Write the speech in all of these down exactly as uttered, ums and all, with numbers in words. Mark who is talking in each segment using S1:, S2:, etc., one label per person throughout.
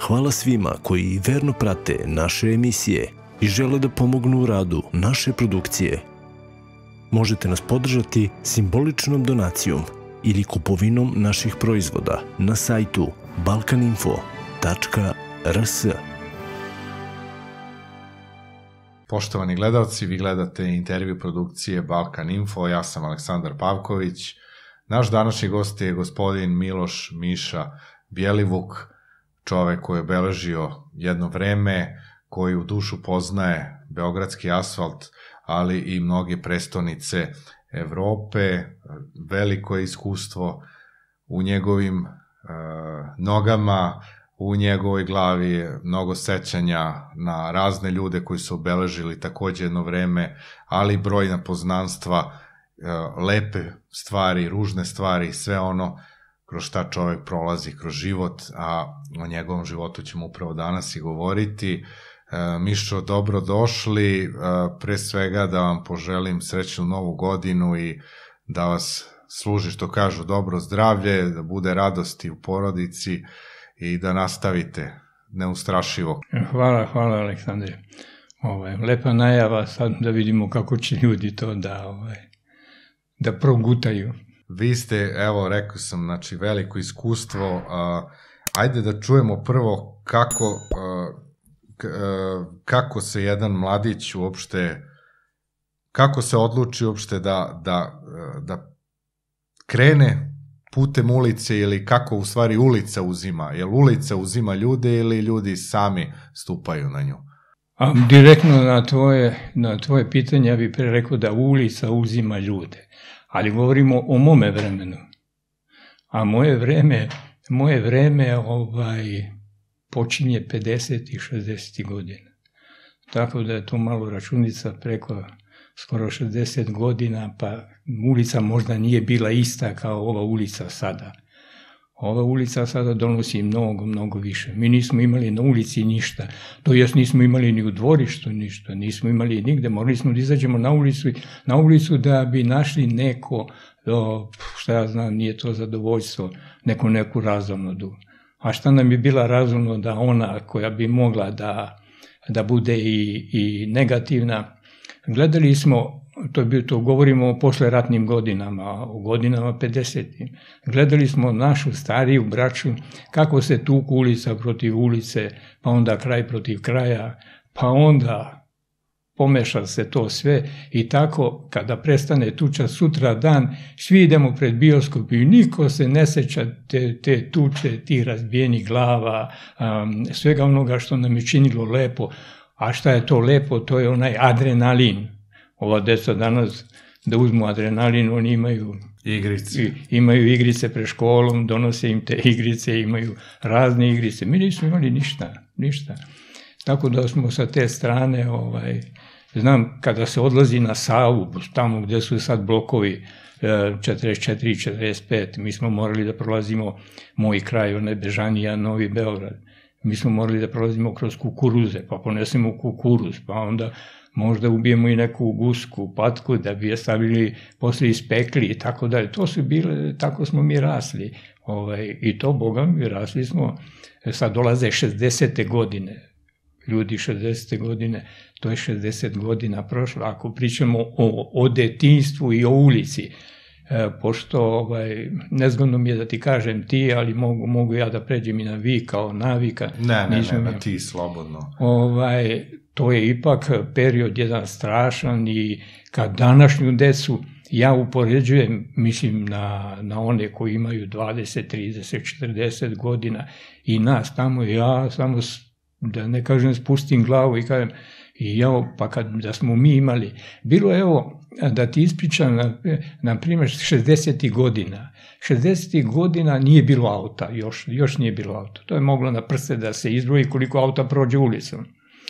S1: Hvala svima koji verno prate naše emisije i žele da pomognu u radu naše produkcije. Možete nas podržati simboličnom donacijom ili kupovinom naših proizvoda na sajtu balkaninfo tačka r s.
S2: Poštovani gledalci, vi gledate intervju produkcije Balkan Info, ja sam Aleksandar Pavković. Naš današnji gost je gospodin Miloš Miša Bjelivuk, čovek koji je obeležio jedno vreme, koji u dušu poznaje beogradski asfalt, ali i mnoge prestonice Evrope, veliko je iskustvo u njegovim uh, nogama, u njegovoj glavi je mnogo sećanja na razne ljude koji su obeležili takođe jedno vreme, ali brojna poznanstva, uh, lepe stvari, ružne stvari, sve ono kroz šta čovek prolazi kroz život, a o njegovom životu ćemo upravo danas i govoriti. Mišo, dobro došli, pre svega da vam poželim srećnu novu godinu i da vas služi, što kažu, dobro zdravlje, da bude radosti u porodici i da nastavite neustrašivo.
S3: Hvala, hvala Aleksandre. Ovaj, lepa najava, sad da vidimo kako će ljudi to da, ovaj, da progutaju.
S2: Vi ste, evo, rekao sam, znači, veliko iskustvo. A, ajde da čujemo prvo kako, a, k, a, kako se jedan mladić uopšte, kako se odluči uopšte da, da, da krene putem ulice ili kako u stvari ulica uzima. Jel ulica uzima ljude ili ljudi sami stupaju na nju?
S3: A, direktno na tvoje, na tvoje pitanje ja bih pre rekao da ulica uzima ljude. Ali govorimo o mome vremenu. A moje vreme, moje vreme ovaj, počinje pedeset i šezdeset godina. Tako da je to malo računica preko skoro šezdeset godina, pa ulica možda nije bila ista kao ova ulica sada. Ova ulica sada donosi mnogo, mnogo više. Mi nismo imali na ulici ništa. To jest nismo imali ni u dvorištu ništa. Nismo imali nigde. Morali smo da izađemo na ulicu, na ulicu da bi našli neko, šta ja znam, nije to zadovoljstvo, neku, neku razumnodu. A šta nam je bila razumno da ona koja bi mogla da, da bude i, i negativna. Gledali smo, to je bilo to, govorimo o posleratnim godinama, o godinama pedesetim. Gledali smo našu stariju braću, kako se tuku ulica protiv ulice, pa onda kraj protiv kraja, pa onda pomeša se to sve i tako kada prestane tuča sutra dan, svi idemo pred bioskop i niko se ne seća te, te tuče, tih razbijenih glava, um, svega onoga što nam je činilo lepo. A šta je to lepo? To je onaj adrenalin. Ova deca danas da uzmu adrenalin, oni imaju
S2: igrice.
S3: Imaju igrice pred školom, donose im te igrice, imaju razne igrice. Mi nismo imali ništa, ništa. Tako da smo sa te strane, ovaj, znam, kada se odlazi na Savu, tamo gde su sad blokovi četrdeset četiri i četrdeset pet, mi smo morali da prolazimo moj kraj, onaj Bežanija, Novi Beograd. Mi smo morali da prolazimo kroz kukuruze, pa ponesemo kukuruz, pa onda možda ubijemo i neku gusku, patku, da bi je stavili, posle ispekli i tako dalje. To su bile, tako smo mi rasli. Ovaj, I to, Boga mi, rasli smo, sad dolaze šezdesete godine. Ljudi šezdesete godine, to je šezdeset godina prošlo. Ako pričamo o, o detinjstvu i o ulici, e, pošto, ovaj, nezgodno mi je da ti kažem ti, ali mogu, mogu ja da pređem i na vi kao navika.
S2: Ne, ne, ne, ne, ti slobodno.
S3: Ovaj, to je ipak period jedan strašan i kad današnju decu ja upoređujem, mislim, na, na one koji imaju dvadeset, trideset, četrdeset godina i nas tamo, ja samo, da ne kažem, spustim glavu i kažem, i ja, pa kad da smo mi imali, bilo evo, da ti ispričam, na, na primjer, šezdesetih godina. šezdesetih godina nije bilo auta, još, još nije bilo auta. To je moglo na prste da se izbroji koliko auta prođe ulicom.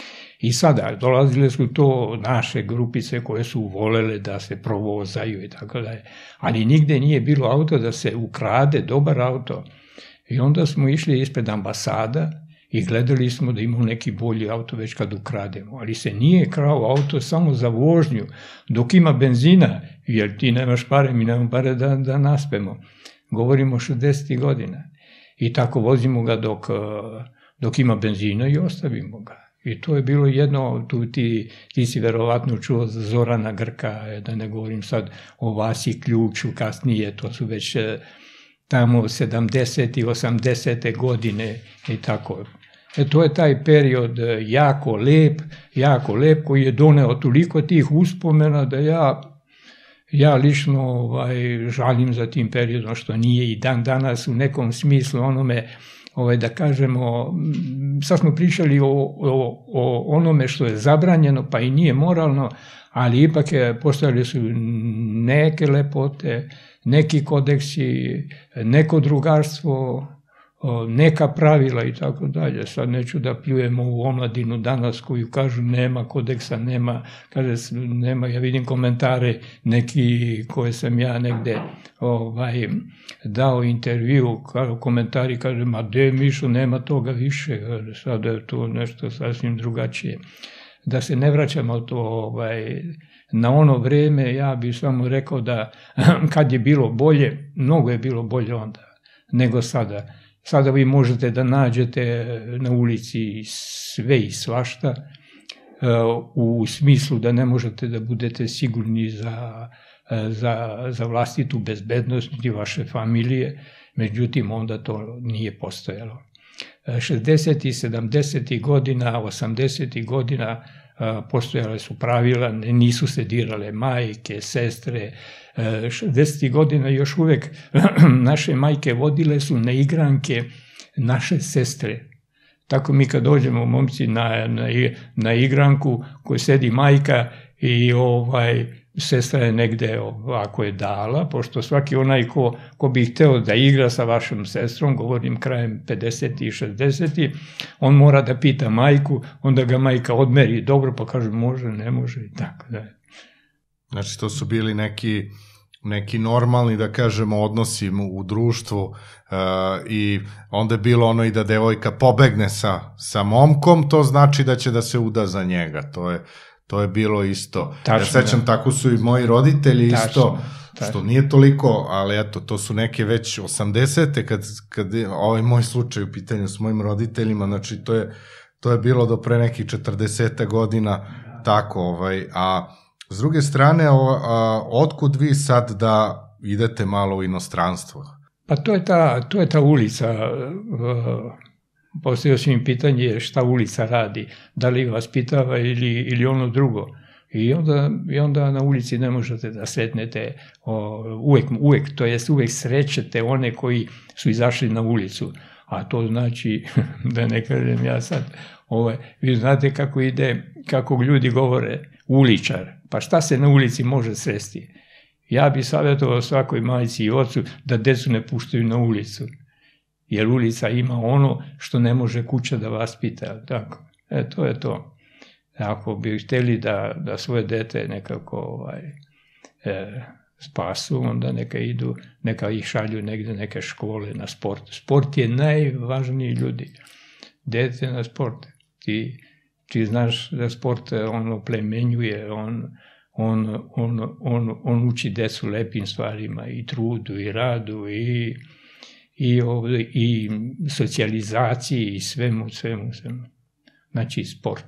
S3: I sada, dolazile su to naše grupice koje su volele da se provozaju i tako dalje. Ali nigde nije bilo auto da se ukrade, dobar auto. I onda smo išli ispred ambasada i gledali smo da imamo neki bolji auto već kad ukrademo. Ali se nije krao auto samo za vožnju, dok ima benzina, jer ti nemaš pare, mi nemamo pare da, da naspemo. Govorimo o šezdesetih godina. I tako vozimo ga dok... dok ima benzina i ostavimo ga. I to je bilo jedno, tu ti, ti si verovatno čuo za Zorana Grka, da ne govorim sad o Vasi Ključu, kasnije, to su već tamo sedamdesete i osamdesete godine i tako. E, to je taj period jako lep, jako lep, koji je doneo toliko tih uspomena da ja, ja lično ovaj, žalim za tim periodom, što nije i dan danas u nekom smislu onome, ovaj, da kažemo, sad smo pričali o, o, o onome što je zabranjeno, pa i nije moralno, ali ipak je, postojali su neke lepote, neki kodeksi, neko drugarstvo, neka pravila i tako dalje. Sad neću da pljujemo u omladinu danas koju kažu nema kodeksa, nema, kaže, nema, ja vidim komentare neki koje sam ja negde ovaj, dao intervju, komentari kaže, ma de Mišo, nema toga više, sada je to nešto sasvim drugačije. Da se ne vraćamo to ovaj, na ono vreme, ja bih samo rekao da kad je bilo bolje, mnogo je bilo bolje onda nego sada. Sada vi možete da nađete na ulici sve i svašta, u smislu da ne možete da budete sigurni za, za, za vlastitu bezbednost i vaše familije, međutim onda to nije postojalo. šezdesetih, sedamdesetih godina, osamdesetih godina postojale su pravila, nisu se dirale majke, sestre. šezdesetih godina još uvek naše majke vodile su na igranke naše sestre. Tako mi kad dođemo, momci, na, na, na igranku koju sedi majka i ovaj, sestra je negde ovako je dala, pošto svaki onaj ko, ko bi hteo da igra sa vašom sestrom, govorim krajem pedesetih i šezdesetih, on mora da pita majku, onda ga majka odmeri dobro, pa kaže može, ne može i tako da.
S2: Znači to su bili neki, neki normalni, da kažemo, odnosi u društvu uh, i onda je bilo ono i da devojka pobegne sa, sa momkom, to znači da će da se uda za njega, to je To je bilo isto. Tačno, ja sećam, tako su i moji roditelji isto, tačno, tačno. Što nije toliko, ali eto, to su neke već osamdesete, kad, kad je ovaj moj slučaj u pitanju s mojim roditeljima, znači to je, to je bilo do pre nekih četrdeset godina, tako, ovaj, a s druge strane, o, a, otkud vi sad da idete malo u inostranstvo?
S3: Pa to je ta, to je ta ulica, uh, postavio sam im pitanje šta ulica radi, da li vas pitava ili, ili ono drugo. I onda, I onda na ulici ne možete da sretnete o, uvek, uvek, to jest uvek srećete one koji su izašli na ulicu. A to znači, da ne kažem ja sad, ovaj, vi znate kako ide, kako ljudi govore, uličar. Pa šta se na ulici može sresti? Ja bih savjetovao svakoj majci i ocu da decu ne puštaju na ulicu. Jer ulica ima ono što ne može kuća da vas pita. Tako. E, to je to. Ako bi hteli da, da svoje dete nekako ovaj, e, spasu, onda neka idu, neka ih šalju negde neke škole na sport. Sport je najvažniji, ljudi. Dete na sport. Ti, ti znaš da sport on oplemenjuje, on, on, on, on, on uči decu lepim stvarima, i trudu, i radu, i i, ovdje, i socijalizaciji i svemu, svemu, svemu. Znači sport.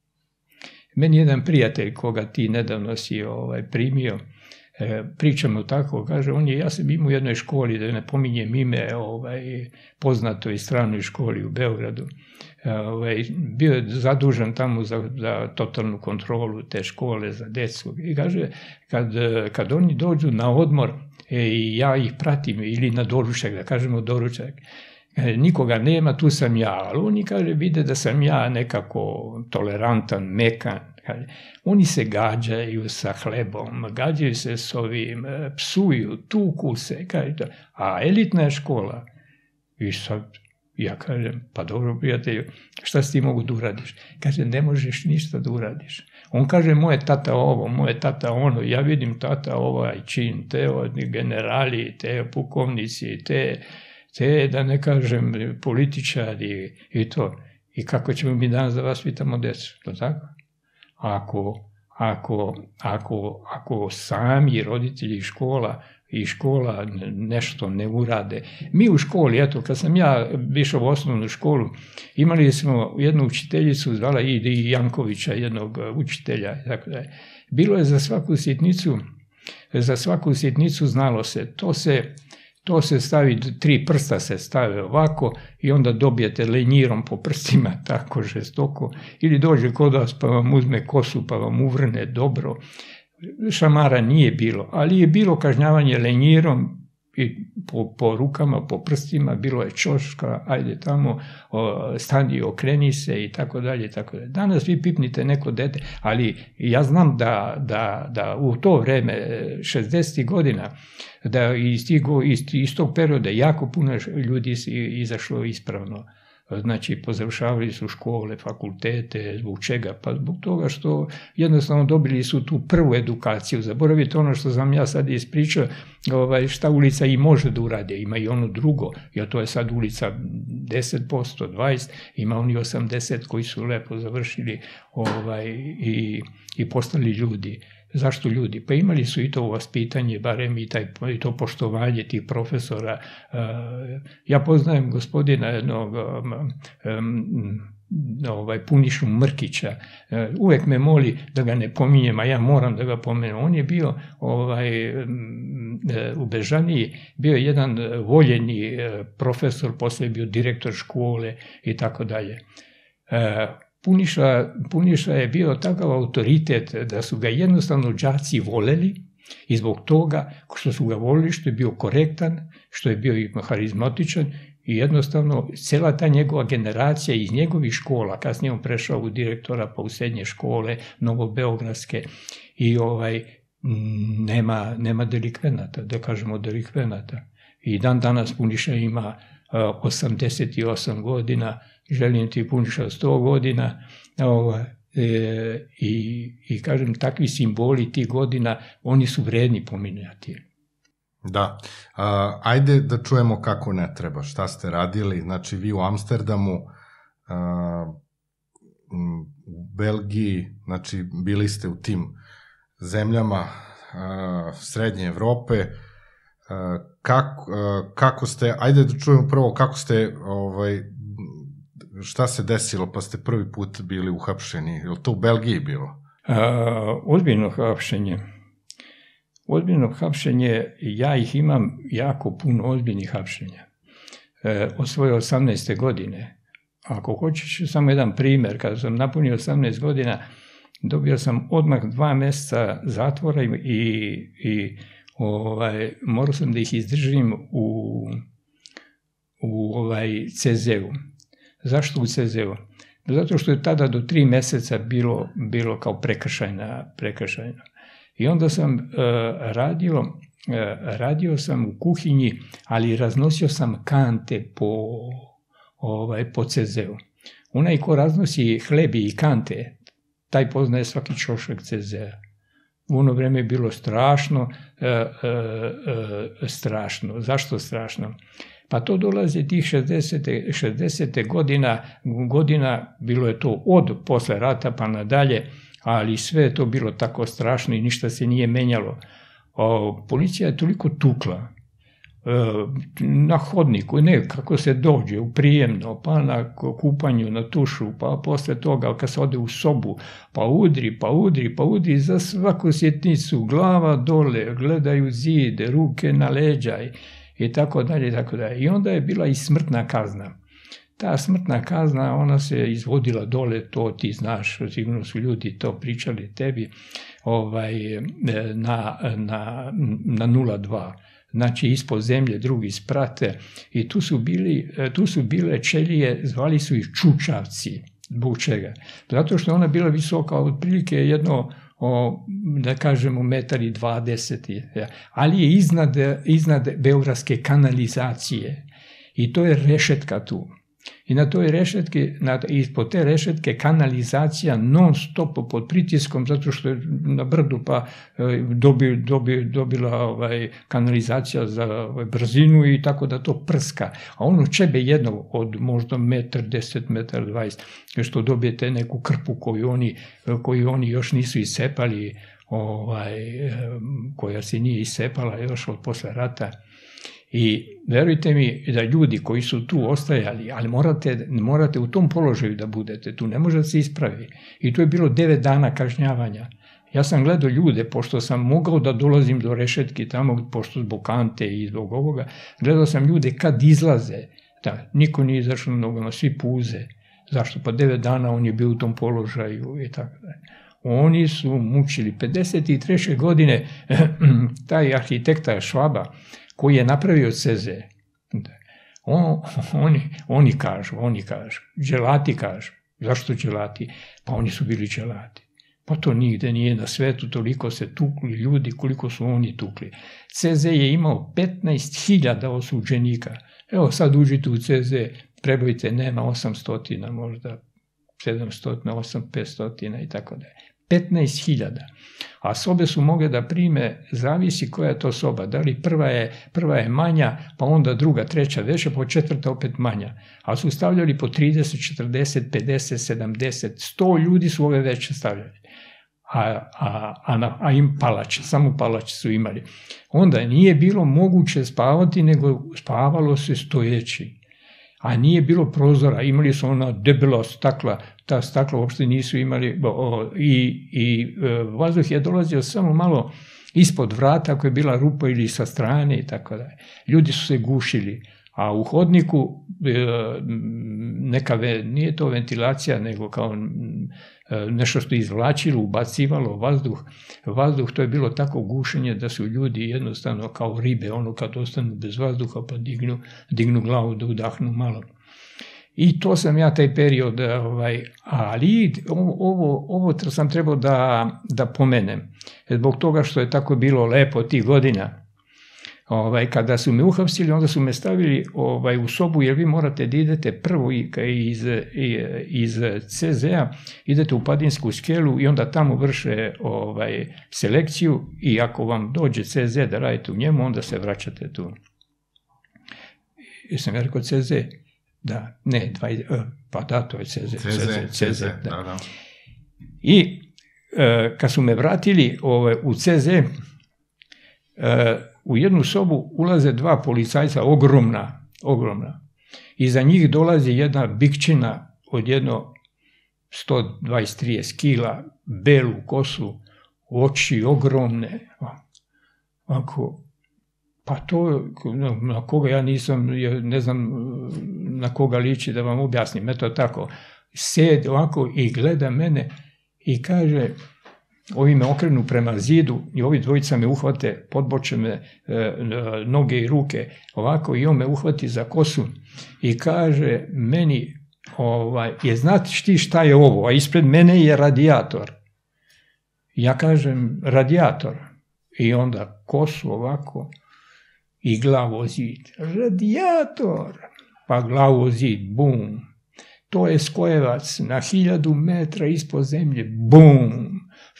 S3: Meni jedan prijatelj koga ti nedavno si ovaj, primio, e, pričamo tako, kaže, on je, ja sam imao u jednoj školi, da ne pominjem ime, ovaj, poznatoj stranoj školi u Beogradu, e, ovaj, bio je zadužen tamo za, za totalnu kontrolu te škole za decu. I kaže, kad, kad oni dođu na odmor, i ja ih pratim, ili na doručak, da kažemo doručak, nikoga nema, tu sam ja, ali oni, kaže, vide da sam ja nekako tolerantan, mekan, kaže, oni se gađaju sa hlebom, gađaju se s ovim, psuju, tuku se, kaže, a elitna je škola. I sad, ja kažem, pa dobro, prijatelju, šta si ti mogu da uradiš? Kaže, ne možeš ništa da uradiš. On kaže, moje tata ovo, moje tata ono, ja vidim tata ovaj čin, te generali, te pukovnici, te, te, da ne kažem, političari i to. I kako ćemo mi danas da vas pitamo decu, to tako? Ako, ako, ako, ako sami roditelji škola i škola nešto ne urade. Mi u školi, eto, kad sam ja išao u osnovnu školu, imali smo jednu učiteljicu, zvala Idi Jankovića, jednog učitelja, tako da. Bilo je za svaku sitnicu, za svaku sitnicu znalo se, to se, to se stavi, tri prsta se stave ovako i onda dobijete lenjirom po prstima, tako žestoko, ili dođe kod vas pa vam uzme kosu pa vam uvrne dobro. Šamara nije bilo, ali je bilo kažnjavanje lenjirom i po, po rukama, po prstima, bilo je čoška, ajde tamo, o, stani, okreni se i tako dalje i tako dalje. Danas vi pipnite neko dete, ali ja znam da, da, da u to vreme, šezdesetih godina, da iz, tigo, iz, iz tog perioda jako puno ljudi izašlo ispravno. Znači, pozavršavali su škole, fakultete, zbog čega? Pa zbog toga što jednostavno dobili su tu prvu edukaciju. Zaboravite ono što sam ja sad ispričao, ovaj, šta ulica i može da urade, ima i ono drugo, jer to je sad ulica deset posto, dvadeset posto, ima oni osamdeset koji su lepo završili ovaj, i, i postali ljudi. Zašto ljudi? Pa imali su i to vaspitanje, barem i, taj, i to poštovanje tih profesora. Ja poznajem gospodina jednog ovaj, Punišu Mrkića. Uvek me moli da ga ne pominjem, a ja moram da ga pomenem. On je bio ovaj, u Bežaniji, bio je jedan voljeni profesor, posle je bio direktor škole i tako dalje. Puniša, Puniša je bio takav autoritet da su ga jednostavno đaci voleli i zbog toga što su ga volili, što je bio korektan, što je bio i harizmatičan i jednostavno cela ta njegova generacija iz njegovih škola, kasnije on prešao u direktora pa u srednje škole, novobeogradske i ovaj, nema, nema delikvenata, da kažemo delikvenata. I dan danas Puniša ima osamdeset osam godina, želim ti Puniša sto godina, ovaj, e, i, i kažem, takvi simboli tih godina, oni su vredni pominjati.
S2: Da. A, ajde da čujemo kako ne treba, šta ste radili. Znači, vi u Amsterdamu, a, u Belgiji, znači, bili ste u tim zemljama a, Srednje Evrope. A, kako, a, kako ste, ajde da čujemo prvo kako ste, ovaj, šta se desilo, pa ste prvi put bili uhapšeni? Je li to u Belgiji bilo?
S3: A, ozbiljno hapšenje. Ozbiljno hapšenje, ja ih imam jako puno ozbiljnih hapšenja. E, od svoje osamnaeste godine. Ako hoćeš, samo jedan primer, kada sam napunio osamnaest godina, dobio sam odmah dva meseca zatvora i, i ovaj, morao sam da ih izdržim u, u ovaj, ce zeu. Zašto u ce zeu? Zato što je tada do tri meseca bilo, bilo kao prekršajna, prekršajna. I onda sam uh, radio, uh, radio sam u kuhinji, ali raznosio sam kante po, ovaj, po ce zeu. Onaj ko raznosi hlebi i kante, taj poznaje svaki čošak ce zea. U ono vreme je bilo strašno, uh, uh, uh, strašno. Zašto strašno? Pa to dolaze tih šezdesete godina, godina, bilo je to od posle rata pa nadalje, ali sve je to bilo tako strašno i ništa se nije menjalo. O, policija je toliko tukla e, na hodniku, ne, kako se dođe u prijemno, pa na kupanju, na tušu, pa posle toga kad se ode u sobu, pa udri, pa udri, pa udri za svaku sitnicu, glava dole, gledaju zid, ruke na leđa i tako dalje, i tako dalje. I onda je bila i smrtna kazna. Ta smrtna kazna, ona se izvodila dole, to ti znaš, sigurno su ljudi to pričali tebi, ovaj, na, na, na nula dva. Znači, ispod zemlje drugi sprate i tu su, bili, tu su bile čelije, zvali su ih čučavci. Zbog čega? Zato što ona bila visoka, otprilike jedno, o, da kažemo, metar i dvadeset, ali je iznad, iznad beogradske kanalizacije i to je rešetka tu. I na toj rešetki, na, ispod te rešetke kanalizacija non stop pod pritiskom, zato što je na brdu pa dobi, dobi, dobila ovaj, kanalizacija za ovaj, brzinu i tako da to prska. A ono čebe jedno od možda metar, deset, metar, dvadeset, što dobijete neku krpu koju oni, koju oni još nisu isepali, ovaj, koja se nije iscepala još od posle rata. I verujte mi da ljudi koji su tu ostajali, ali morate, morate u tom položaju da budete, tu ne može da se ispravi. I to je bilo devet dana kažnjavanja. Ja sam gledao ljude, pošto sam mogao da dolazim do rešetki tamo, pošto zbog kante i zbog ovoga, gledao sam ljude kad izlaze, da, niko nije izašao na nogama, svi puze. Zašto? Pa devet dana on je bio u tom položaju i tako da. Oni su mučili. pedeset treće godine taj arhitekta Švaba, koji je napravio C Z, on, oni, oni kažu, oni kažu, dželati kažu. Zašto dželati? Pa oni su bili dželati. Pa to nigde nije na svetu, toliko se tukli ljudi koliko su oni tukli. C Z je imao petnaest hiljada osuđenika. Evo sad uđite u C Z, prebojite, nema osamsto, možda sedamsto, osam, petsto i tako da je. petnaest hiljada. A sobe su mogle da prime, zavisi koja je to soba. Da li prva je, prva je manja, pa onda druga, treća veća, pa četvrta opet manja. A su stavljali po trideset, četrdeset, pedeset, sedamdeset, sto ljudi su ove veće stavljali. A, a, a, na, a im palače, samo palače su imali. Onda nije bilo moguće spavati, nego spavalo se stojeći. A nije bilo prozora, imali su ona debela stakla, ta stakla uopšte nisu imali, o, i, i e, vazduh je dolazio samo malo ispod vrata, ako je bila rupa ili sa strane i tako da. Ljudi su se gušili, a u hodniku e, neka, ve, nije to ventilacija, nego kao e, nešto što je izvlačilo, ubacivalo vazduh. Vazduh, to je bilo tako gušenje da su ljudi jednostavno kao ribe, ono kad ostanu bez vazduha pa dignu, dignu glavu da udahnu malo. I to sam ja taj period, ovaj, ali ovo, ovo, ovo sam trebao da, da pomenem, zbog toga što je tako bilo lepo tih godina. Ovaj, kada su me uhapsili, onda su me stavili ovaj, u sobu, jer vi morate da idete prvo iz, iz C Z-a, idete u Padinsku skelu i onda tamo vrše ovaj, selekciju i ako vam dođe C Z da radite u njemu, onda se vraćate tu. Jesam ja rekao C Z? Da, ne, dva, pa da, to je C Z.
S2: C Z, C Z, da, da.
S3: I e, kad su me vratili ovaj, u C Z, e, u jednu sobu ulaze dva policajca, ogromna, ogromna. Iza njih dolazi jedna bikčina od jedno sto dvadeset trideset kila, belu kosu, oči ogromne. Ovako, pa to, na koga ja nisam, ne znam na koga liči da vam objasnim, eto tako. Sedi ovako i gleda mene i kaže, ovi me okrenu prema zidu i ovi dvojica me uhvate, podboče me e, noge i ruke ovako i on me uhvati za kosu i kaže meni, ovaj, je znate ti šta je ovo, a ispred mene je radijator. Ja kažem radijator i onda kosu ovako i glavu o zid. Radijator! Pa glavu o zid, bum! To je skojevac na hiljadu metra ispod zemlje, bum!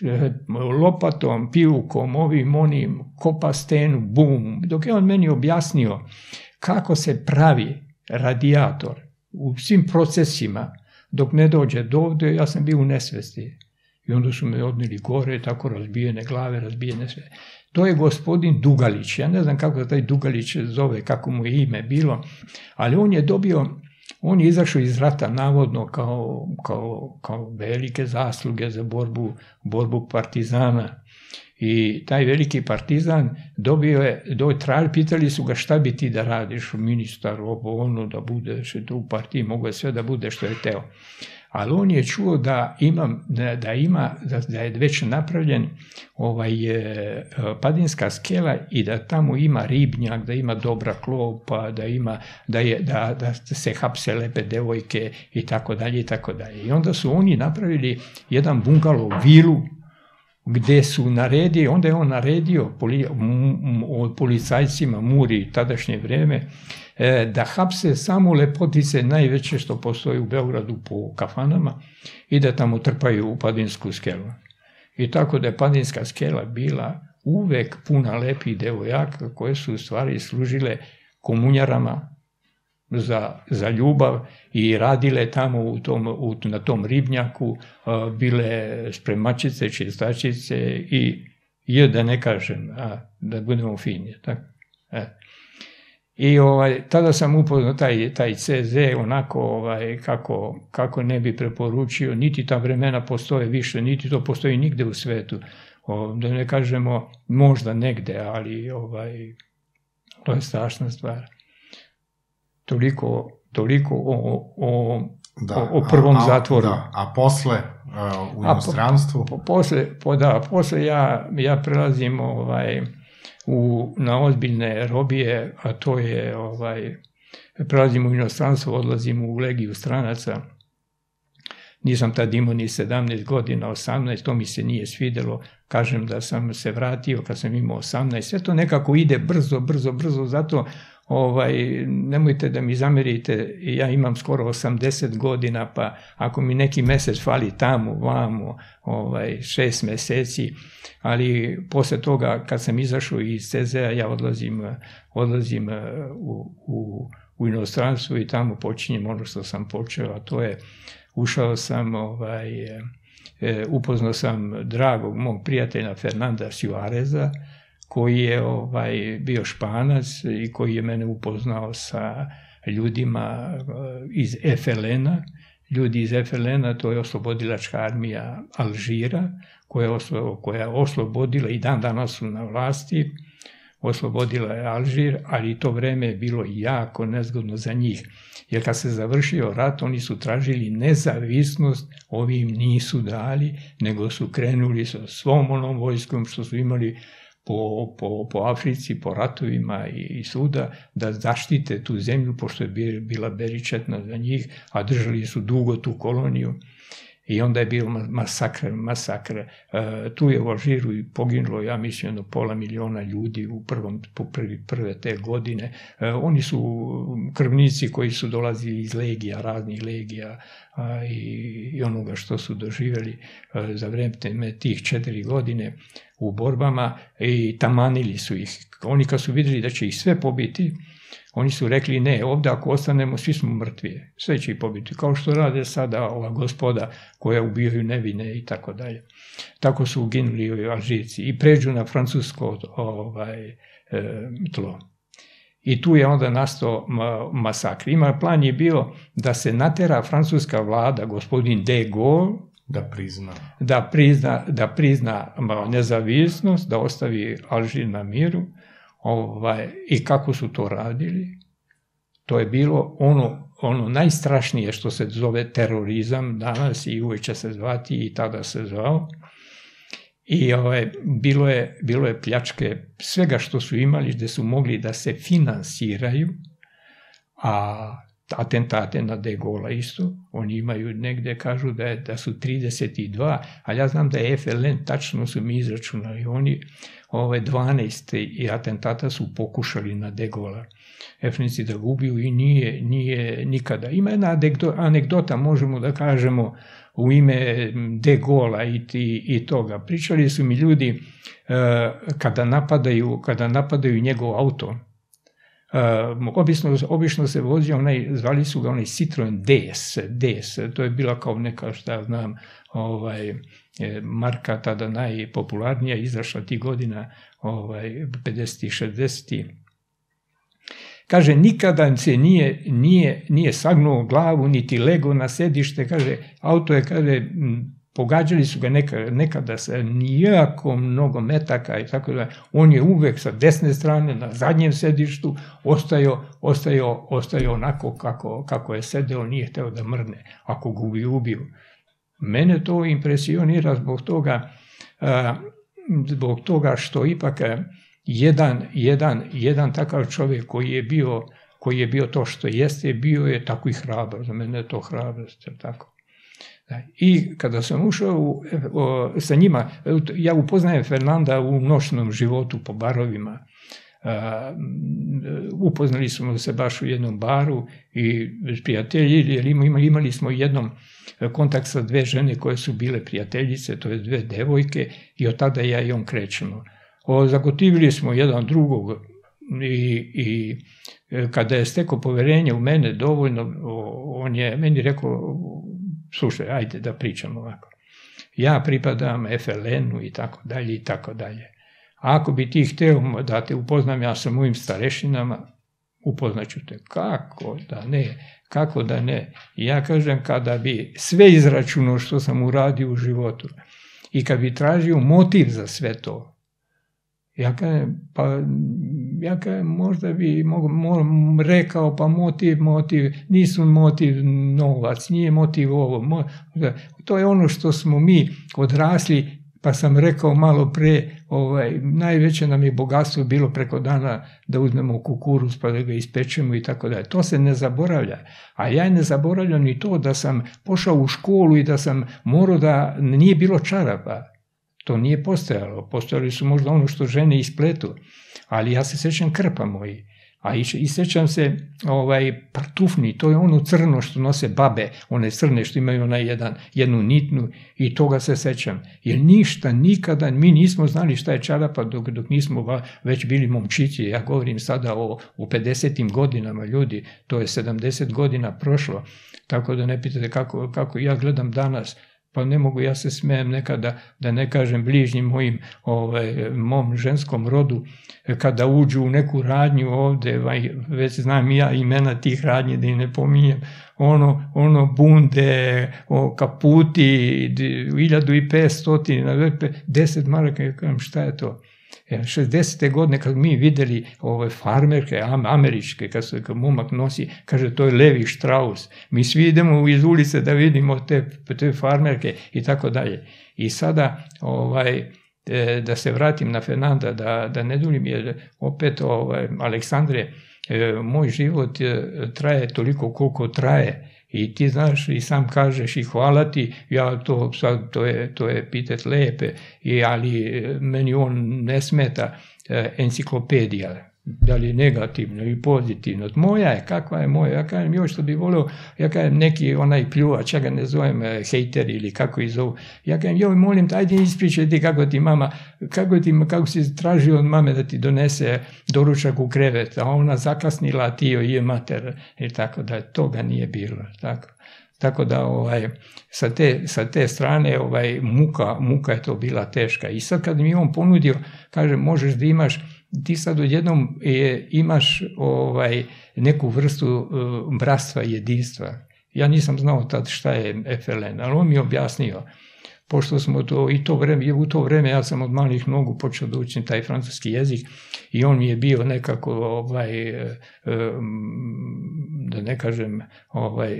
S3: Lopatom, pijukom, ovim, onim, kopa stenu, bum. Dok je on meni objasnio kako se pravi radijator u svim procesima, dok ne dođe do ovde, ja sam bio u nesvesti. I onda su me odneli gore, tako razbijene glave, razbijene sve. To je gospodin Dugalić. Ja ne znam kako taj Dugalić zove, kako mu je ime bilo, ali on je dobio, on je izašao iz rata navodno kao, kao, kao velike zasluge za borbu, borbu partizana. I taj veliki partizan dobio je, do, traj, pitali su ga šta bi ti da radiš, ministar, ovo, ono, da budeš u partiji, mogo je sve da bude što je teo. Ali on je čuo da, imam, da, da, ima, da, da je već napravljen ovaj, e, Padinska skela i da tamo ima ribnjak, da ima dobra klopa, da, ima, da, je, da, da se hapse lepe devojke i tako dalje i tako dalje. I onda su oni napravili jedan bungalo, vilu, gde su naredili, onda je on naredio poli, m, m, policajcima Muri tadašnje vreme, e, da hapse samo lepotice najveće što postoji u Beogradu po kafanama i da tamo trpaju u Padinsku skelu. I tako da je Padinska skela bila uvek puna lepih devojaka koje su u stvari služile komunjarama za, za ljubav i radile tamo u tom, u, na tom ribnjaku, a, bile spremačice, čistačice i je da ne kažem, a, da budemo fini. Tako? E. I ovaj, tada sam upoznao taj, taj C Z onako ovaj, kako, kako ne bi preporučio, niti ta vremena postoje više, niti to postoji nigde u svetu. O, da ne kažemo možda negde, ali ovaj, to je strašna stvar. Toliko, toliko o, o,
S2: da,
S3: o, o prvom
S2: a, a,
S3: zatvoru.
S2: Da, a posle a, u inostranstvu?
S3: Po, po, posle, po, da, posle ja, ja prelazim ovaj, u, na ozbiljne robije, a to je, ovaj, prelazim u inostranstvo, odlazim u legiju stranaca. Nisam tad imao ni sedamnaest godina, osamnaest, to mi se nije svidelo. Kažem da sam se vratio kad sam imao osamnaest. Sve to nekako ide brzo, brzo, brzo, zato ovaj, nemojte da mi zamerite, ja imam skoro osamdeset godina, pa ako mi neki mesec fali tamo, vamo, ovaj, šest meseci, ali posle toga kad sam izašao iz C Z-a, ja odlazim, odlazim u, u, u inostranstvo i tamo počinjem ono što sam počeo, a to je, ušao sam, ovaj, upoznao sam dragog mog prijatelja Fernanda Suareza, koji je ovaj, bio Španac i koji je mene upoznao sa ljudima iz F L N-a. Ljudi iz F L N-a, to je oslobodilačka armija Alžira, koja je, koja je oslobodila i dan danas su na vlasti, oslobodila je Alžir, ali to vreme je bilo jako nezgodno za njih. Jer kad se završio rat, oni su tražili nezavisnost, ovi im nisu dali, nego su krenuli sa svom onom vojskom što su imali po, po, po Africi, po ratovima i, i svuda, da zaštite tu zemlju, pošto je bila beričetna za njih, a držali su dugo tu koloniju. I onda je bio masakr, masakr. E, tu je u Alžiru poginulo, ja mislim, do pola miliona ljudi u prvom, po prvi, prve te godine. E, oni su krvnici koji su dolazili iz legija, raznih legija a, i, i onoga što su doživjeli a, za vreme tih četiri godine u borbama i tamanili su ih. Oni kad su vidjeli da će ih sve pobiti, oni su rekli ne, ovdje ako ostanemo svi smo mrtvi, sve će ih pobiti, kao što rade sada ova gospoda koja ubijaju nevine i tako dalje. Tako su uginuli Alžirci i pređu na francusko ovaj, e, tlo. I tu je onda nastao masakr. Ima plan je bio da se natera francuska vlada, gospodin de Gaulle,
S2: da prizna,
S3: da prizna, da prizna nezavisnost, da ostavi Alžir na miru. Ovaj, i kako su to radili, to je bilo ono, ono najstrašnije što se zove terorizam danas i uvijek će se zvati i tada se zvao. I ovaj, bilo, je, bilo je pljačke svega što su imali, gde su mogli da se finansiraju, a atentate na de Gaulle isto, oni imaju negde, kažu da, je, da su trideset dva, ali ja znam da je F L N, tačno su mi izračunali, oni ove dvanaest i atentata su pokušali na de Gaulle. Efnici da ga ubiju i nije, nije nikada. Ima jedna anegdota, možemo da kažemo, u ime de Gaulle i, i, i toga. Pričali su mi ljudi uh, kada, napadaju, kada napadaju njegov auto. Uh, obično, obično se vozio onaj, zvali su ga onaj Citroen D S, D S, to je bila kao neka, šta znam, ovaj, marka tada najpopularnija, izašla tih godina, ovaj, pedesetih, šezdesetih. Kaže, nikada se nije, nije, nije sagnuo glavu, niti lego na sedište, kaže, auto je, kaže, pogađali su ga nekada, nekada sa nijako mnogo metaka i tako da, on je uvek sa desne strane na zadnjem sedištu ostajao, ostajao, ostajao onako kako, kako je sedeo, nije hteo da mrne, ako ga ubiju, ubiju. Mene to impresionira zbog toga, zbog toga što ipak jedan, jedan, jedan takav čovjek koji je bio, koji je bio to što jeste, bio je tako i hrabar. Za mene je to hrabrost, tako. I kada sam ušao u, o, sa njima, ja upoznajem Fernanda u noćnom životu po barovima. Uh, upoznali smo se baš u jednom baru i prijatelji, jer imali, imali smo jednom kontakt sa dve žene koje su bile prijateljice, to je dve devojke, i od tada ja i on krećemo. O, zagotivili smo jedan drugog i, i kada je stekao poverenje u mene dovoljno, on je meni rekao, slušaj, ajde da pričamo ovako. Ja pripadam F L N-u i tako dalje i tako dalje. A ako bi ti hteo da te upoznam ja sa mojim starešinama, upoznaću te. Kako da ne? Kako da ne? I ja kažem, kada bi sve izračunao što sam uradio u životu i kad bi tražio motiv za sve to, ja kažem, pa, ja kažem, možda bi mogu, mo, rekao, pa motiv, motiv, nisu motiv novac, nije motiv ovo. Mo, to je ono što smo mi odrasli, pa sam rekao malo pre, ovaj, najveće nam je bogatstvo bilo preko dana da uzmemo kukuruz pa da ga ispečemo i tako dalje. To se ne zaboravlja. A ja ne zaboravljam ni to da sam pošao u školu i da sam morao da nije bilo čarapa. To nije postojalo. Postojali su možda ono što žene ispletu. Ali ja se sećam krpa moji. A i, i sećam se ovaj, partufni, to je ono crno što nose babe, one crne što imaju onaj jedan, jednu nitnu i toga se sećam. Jer ništa, nikada, mi nismo znali šta je čarapa dok, dok nismo va, već bili momčići. Ja govorim sada o, o pedesetim godinama, ljudi, to je sedamdeset godina prošlo. Tako da ne pitate kako, kako ja gledam danas. Pa ne mogu, ja se smijem nekada, da ne kažem bližnjim mojim, ovaj, mom ženskom rodu, kada uđu u neku radnju ovde, već znam ja imena tih radnji da i ne pominjem, ono, ono bunde, o, kaputi, hiljadu i petsto, deset maraka, ja kažem šta je to? šezdesete godine kad mi videli ove farmerke američke, kad se momak nosi, kaže to je Levi Strauss, mi svi idemo iz ulice da vidimo te, te farmerke i tako dalje. I sada ovaj, da se vratim na Fernanda, da, da ne duljim, jer opet ovaj, Aleksandre, moj život traje toliko koliko traje. I ti znaš i sam kažeš i hvala ti, ja to sad, to je, to je pitet lepe, i, ali meni on ne smeta e, enciklopedija, da li je negativno i pozitivno. Moja je, kakva je moja, ja kažem još što bi volio, ja kažem neki onaj pljuvač, ja ga ne zovem hejter ili kako ih zovu, ja kažem joj molim te, ajde ispričaj ti kako ti mama, kako, ti, kako si tražio od mame da ti donese doručak u krevet, a ona zakasnila, ti joj je mater, i tako da toga nije bilo, tako. Tako da ovaj, sa, te, sa te strane ovaj, muka, muka je to bila teška. I sad kad mi on ponudio, kaže možeš da imaš, ti sad odjednom je, imaš ovaj, neku vrstu uh, bratstva i jedinstva. Ja nisam znao tad šta je F L N, ali on mi je objasnio. Pošto smo to, i to vreme, u to vreme ja sam od malih nogu počeo da učim taj francuski jezik i on mi je bio nekako, ovaj, da ne kažem, ovaj,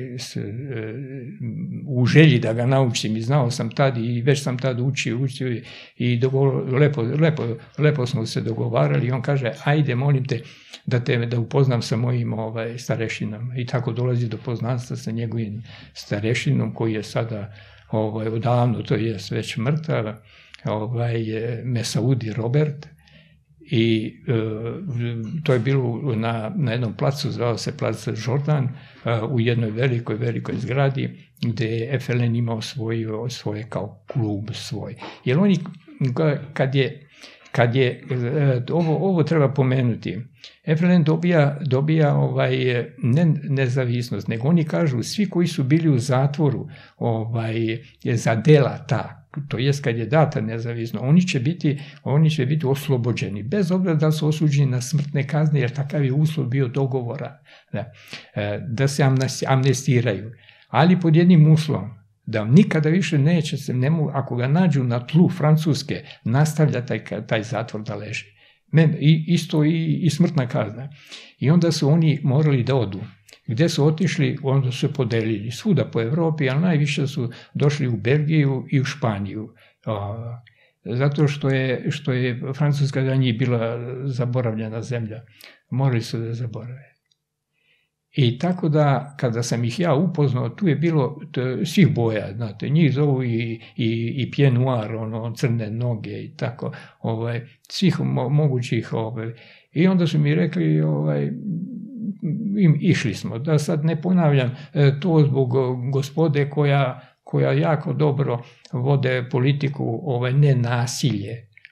S3: u želji da ga naučim i znao sam tad i već sam tad učio, učio i dogovor, lepo, lepo, lepo smo se dogovarali i on kaže, ajde, molim te da te da upoznam sa mojim ovaj, starešinama. I tako dolazi do poznanstva sa njegovim starešinom koji je sada Ovaj, odavno, to je već mrtav, ovaj, Mesaudi Robert, i e, to je bilo na, na jednom placu, zvao se plac Jordan, a, u jednoj velikoj, velikoj zgradi, gde je F L N imao svoj, svoje kao klub svoj. Jer oni, kad je, kad je ovo, ovo treba pomenuti, F L N dobija, dobija ovaj, ne nezavisnost, nego oni kažu, svi koji su bili u zatvoru ovaj, za dela ta, to jest kad je data nezavisno, oni će biti, oni će biti oslobođeni, bez obzira da su osuđeni na smrtne kazne, jer takav je uslov bio dogovora, da, da se amnestiraju, ali pod jednim uslovom, da nikada više neće se, ne mogu, ako ga nađu na tlu Francuske, nastavlja taj, taj zatvor da leži. Men, i, isto i, i smrtna kazna. I onda su oni morali da odu. Gde su otišli, onda su se podelili svuda po Evropi, ali najviše su došli u Belgiju i u Španiju. A, zato što je, što je Francuska za njih bila zaboravljena zemlja. Morali su da zaborave. I tako da, kada sam ih ja upoznao, tu je bilo to, svih boja, znate, njih zovu i, i, i pied noir, ono, crne noge i tako, ovaj, svih mo, mogućih, ovaj. I onda su mi rekli, ovaj, im, išli smo, da sad ne ponavljam to zbog gospode koja, koja jako dobro vode politiku, ovaj, ne nasilje,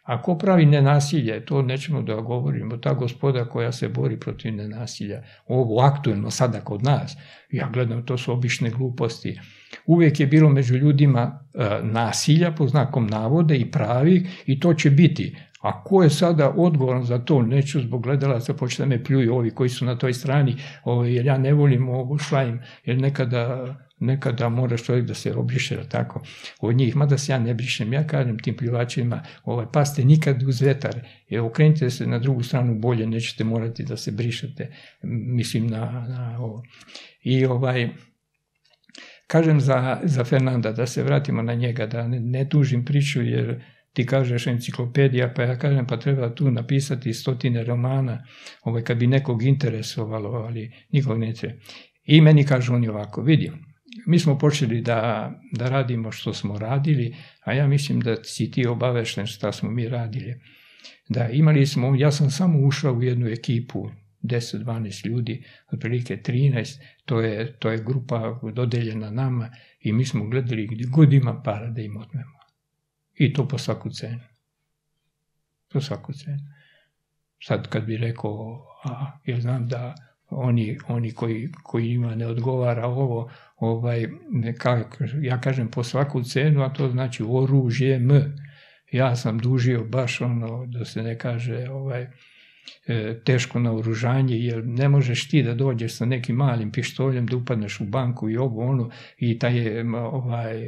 S3: A ko pravi nenasilje, to nećemo da govorimo, ta gospoda koja se bori protiv nenasilja, ovo aktuelno sada kod nas, ja gledam, to su obične gluposti. Uvijek je bilo među ljudima nasilja, po znakom navode i pravi, i to će biti. A ko je sada odgovoran za to? Neću zbog gledalaca početi da me pljuju ovi koji su na toj strani, jer ja ne volim ovo šlajim, jer nekada, nekada moraš čovjek da se obriše, tako, od njih, mada se ja ne brišem, ja kažem tim pljuvačima, ovaj, paste nikad uz vetar, jer okrenite se na drugu stranu bolje, nećete morati da se brišete, mislim na, na ovo. I ovaj, kažem za, za Fernanda, da se vratimo na njega, da ne, ne tužim priču, jer ti kažeš enciklopedija, pa ja kažem pa treba tu napisati stotine romana, ovaj, kad bi nekog interesovalo, ali nikog ne treba. I meni kažu oni ovako, vidi, mi smo počeli da, da radimo što smo radili, a ja mislim da si ti obavešten šta smo mi radili. Da imali smo, ja sam samo ušao u jednu ekipu, deset dvanaest ljudi, otprilike trinaest, to je, to je grupa dodeljena nama i mi smo gledali gdje god ima para da im otmemo. I to po svaku cenu. Po svaku cenu. Sad kad bi rekao, a, jer znam da oni, oni koji, koji ima ne odgovara ovo, ovaj, kako, ja kažem po svaku cenu, a to znači oružje m. Ja sam dužio baš ono, da se ne kaže, ovaj, teško naoružanje, jer ne možeš ti da dođeš sa nekim malim pištoljem, da upadneš u banku i ovo ono, i taj ovaj,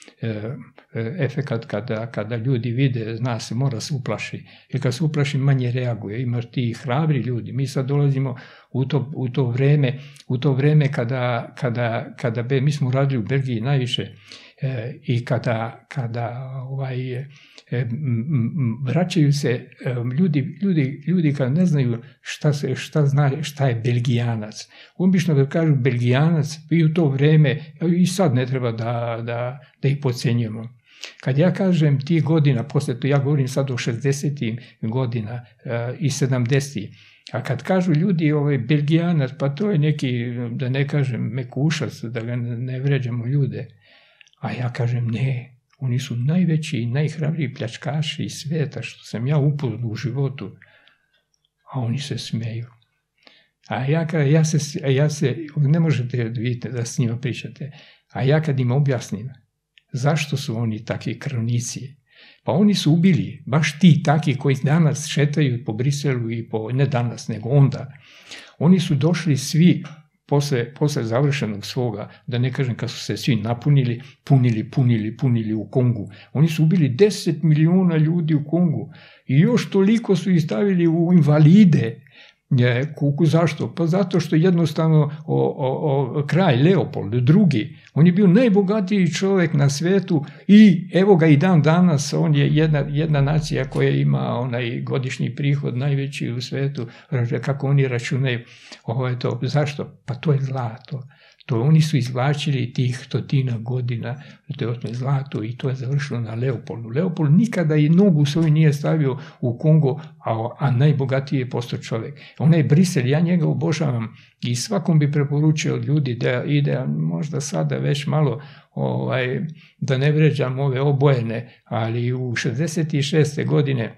S3: efekat kada, kada ljudi vide, zna se, mora se uplaši. Jer kad se uplaši, manje reaguje. Imaš ti hrabri ljudi. Mi sad dolazimo u to, u to vreme, u to vreme kada, kada, kada be, mi smo radili u Belgiji najviše, e, i kada, kada ovaj, e, m, m, vraćaju se e, ljudi, ljudi, ljudi kad ne znaju šta, se, šta, zna, šta je Belgijanac. Obično da kažu Belgijanac, i u to vreme, i sad ne treba da, da, da ih podcenjujemo. Kad ja kažem tih godina, posle to ja govorim sad o šezdesetim godina e, i sedamdesetim, a kad kažu ljudi ovaj Belgijanac, pa to je neki, da ne kažem, mekušac, da ga ne vređamo ljude. A ja kažem ne, oni su najveći i najhrabriji pljačkaši iz sveta što sam ja upoznao u životu. A oni se smeju. A ja, ja, se, ja se, ne možete vidite da s njima pričate, a ja kad im objasnim zašto su oni takvi krvnici, pa oni su ubili, baš ti taki koji danas šetaju po Briselu i po, ne danas, nego onda. Oni su došli svi posle, posle završenog svoga, da ne kažem kad su se svi napunili, punili, punili, punili u Kongu. Oni su ubili deset miliona ljudi u Kongu i još toliko su ih stavili u invalide. Kuku, zašto? Pa zato što jednostavno o, o, o, kralj Leopold drugi, on je bio najbogatiji čovjek na svetu i evo ga i dan danas, on je jedna, jedna nacija koja ima onaj godišnji prihod najveći u svetu, kako oni računaju. Ovo je to. Zašto? Pa to je zlato. To oni su izvlačili tih stotina godina, to je zlato i to je završilo na Leopoldu. Leopold nikada i nogu svoju nije stavio u Kongo, a, a najbogatiji je postao čovjek. Onaj Brisel, ja njega obožavam i svakom bi preporučio od ljudi da ide, možda sada već malo, ovaj, da ne vređam ove obojene, ali u šezdeset šeste godine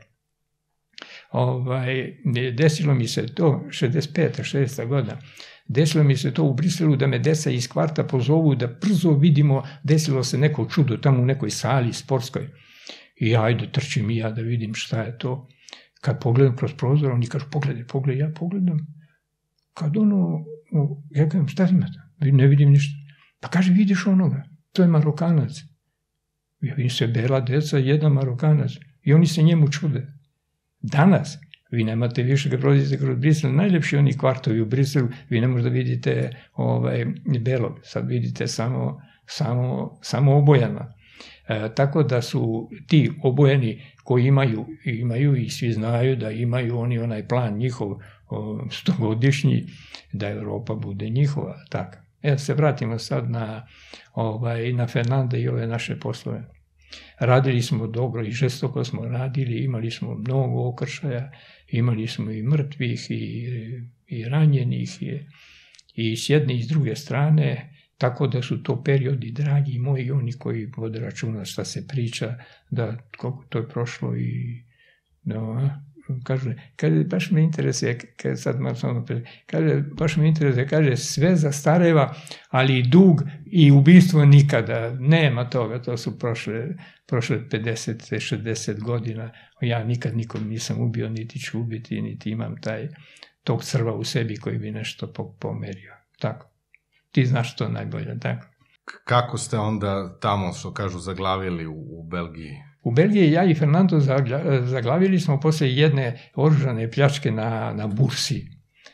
S3: ovaj, desilo mi se to, šezdeset peta šezdeseta godina, desilo mi se to u Briselu da me deca iz kvarta pozovu da brzo vidimo, desilo se neko čudo tamo u nekoj sali sportskoj. I ajde, trčim i ja da vidim šta je to. Kad pogledam kroz prozor, oni kažu pogledaj, pogledaj, ja pogledam. Kad ono, ja kažem šta imate? Ne vidim ništa. Pa kaže vidiš onoga, to je Marokanac. Ja vidim se bela deca, jedan Marokanac. I oni se njemu čude. Danas, vi nemate više kad prolazite kroz Brisel, najljepši oni kvartovi u Briselu, vi ne možete da vidite ovaj, belog, sad vidite samo, samo, samo obojano. E, tako da su ti obojeni koji imaju, imaju i svi znaju da imaju oni onaj plan njihov o, stogodišnji, da Europa bude njihova. Tako. E, se vratimo sad na, ovaj, na Fernanda i ove naše poslove. Radili smo dobro i žestoko smo radili, imali smo mnogo okršaja, imali smo i mrtvih i, i ranjenih i, i s jedne i s druge strane, tako da su to periodi, dragi moji, oni koji vode računa šta se priča, da koliko to je prošlo i No, kaže, kaže, baš me interesuje, kaže, sad malo samo, kaže, baš me interesuje, kaže, sve zastareva, ali i dug i ubistvo nikada. Nema toga, to su prošle, prošle pedeset šezdeset godina. Ja nikad nikom nisam ubio, niti ću ubiti, niti imam taj, tog crva u sebi koji bi nešto pomerio. Tako. Ti znaš to najbolje, tako.
S2: Kako ste onda tamo, što kažu, zaglavili u, u Belgiji?
S3: U Belgiji ja i Fernando zaglavili smo posle jedne oružane pljačke na, na bursi.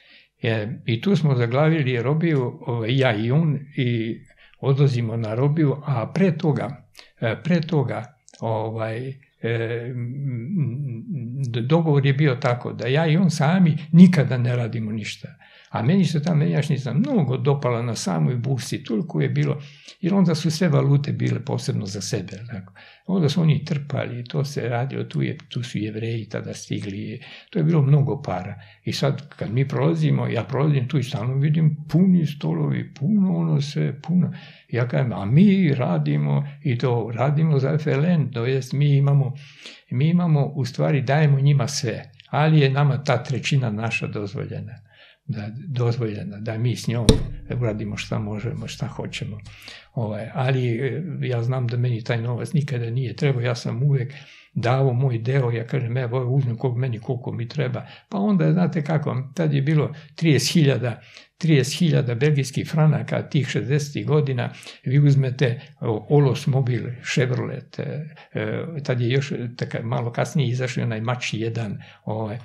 S3: E, I tu smo zaglavili robiju, ovaj, ja i on, i odlazimo na robiju, a pre toga, pre toga ovaj, e, dogovor je bio tako da ja i on sami nikada ne radimo ništa. A meni se ta menjačnica mnogo dopala na samoj bursi, toliko je bilo, jer onda su sve valute bile posebno za sebe. Tako. Onda su oni trpali, to se radilo, tu, je, tu su Jevreji tada stigli, to je bilo mnogo para. I sad kad mi prolazimo, ja prolazim tu i stalno vidim puni stolovi, puno ono sve, puno. Ja kažem, a mi radimo i to radimo za F L N, to jest mi imamo, mi imamo, u stvari dajemo njima sve, ali je nama ta trećina naša dozvoljena. Da, dozvoljena, da mi s njom radimo šta možemo, šta hoćemo. Ovaj, ali ja znam da meni taj novac nikada nije trebao, ja sam uvek dao moj deo, ja kažem, evo uzmem kog meni koliko mi treba. Pa onda, znate kako, tad je bilo trideset hiljada belgijskih franaka, tih šezdesetih godina, vi uzmete Olos Mobil, Chevrolet, tad je još malo kasnije izašao onaj Mach jedan, ovaj,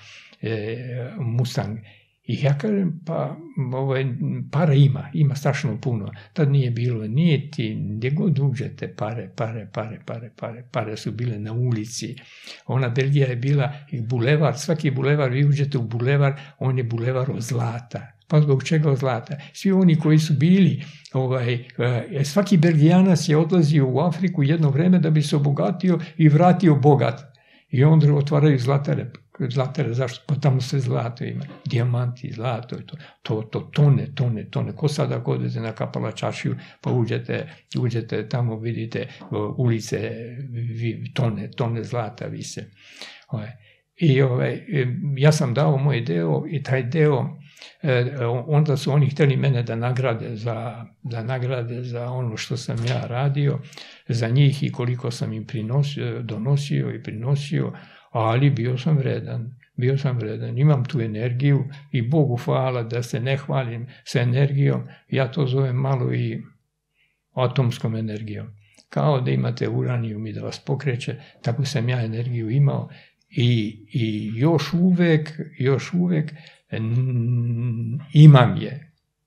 S3: Mustang. I ja kažem, pa ovaj, para ima, ima strašno puno. Tad nije bilo niti, gdje god uđete, pare, pare, pare, pare, pare, pare su bile na ulici. Ona Belgija je bila i bulevar, svaki bulevar, vi uđete u bulevar, on je bulevar od zlata. Pa zbog čega od zlata? Svi oni koji su bili, ovaj, svaki Belgijanac je odlazio u Afriku jedno vreme da bi se obogatio i vratio bogat. I onda otvaraju zlatare. Zlatare, zašto? Pa tamo sve zlato ima. Dijamanti, zlato, to, to, to tone, tone, tone. Ko sada ako odete na Kapalačašiju, pa uđete, uđete tamo, vidite ulice, tone, tone zlata vise. Ovaj. I ovaj, ja sam dao moj deo i taj deo, onda su oni htjeli mene da nagrade za, da nagrade za ono što sam ja radio, za njih i koliko sam im prinosio, donosio i prinosio, ali bio sam vredan, bio sam vredan, imam tu energiju i Bogu hvala da se ne hvalim sa energijom, ja to zovem malo i atomskom energijom. Kao da imate uranijum i da vas pokreće, tako sam ja energiju imao i, i još uvek, još uvek n, imam je.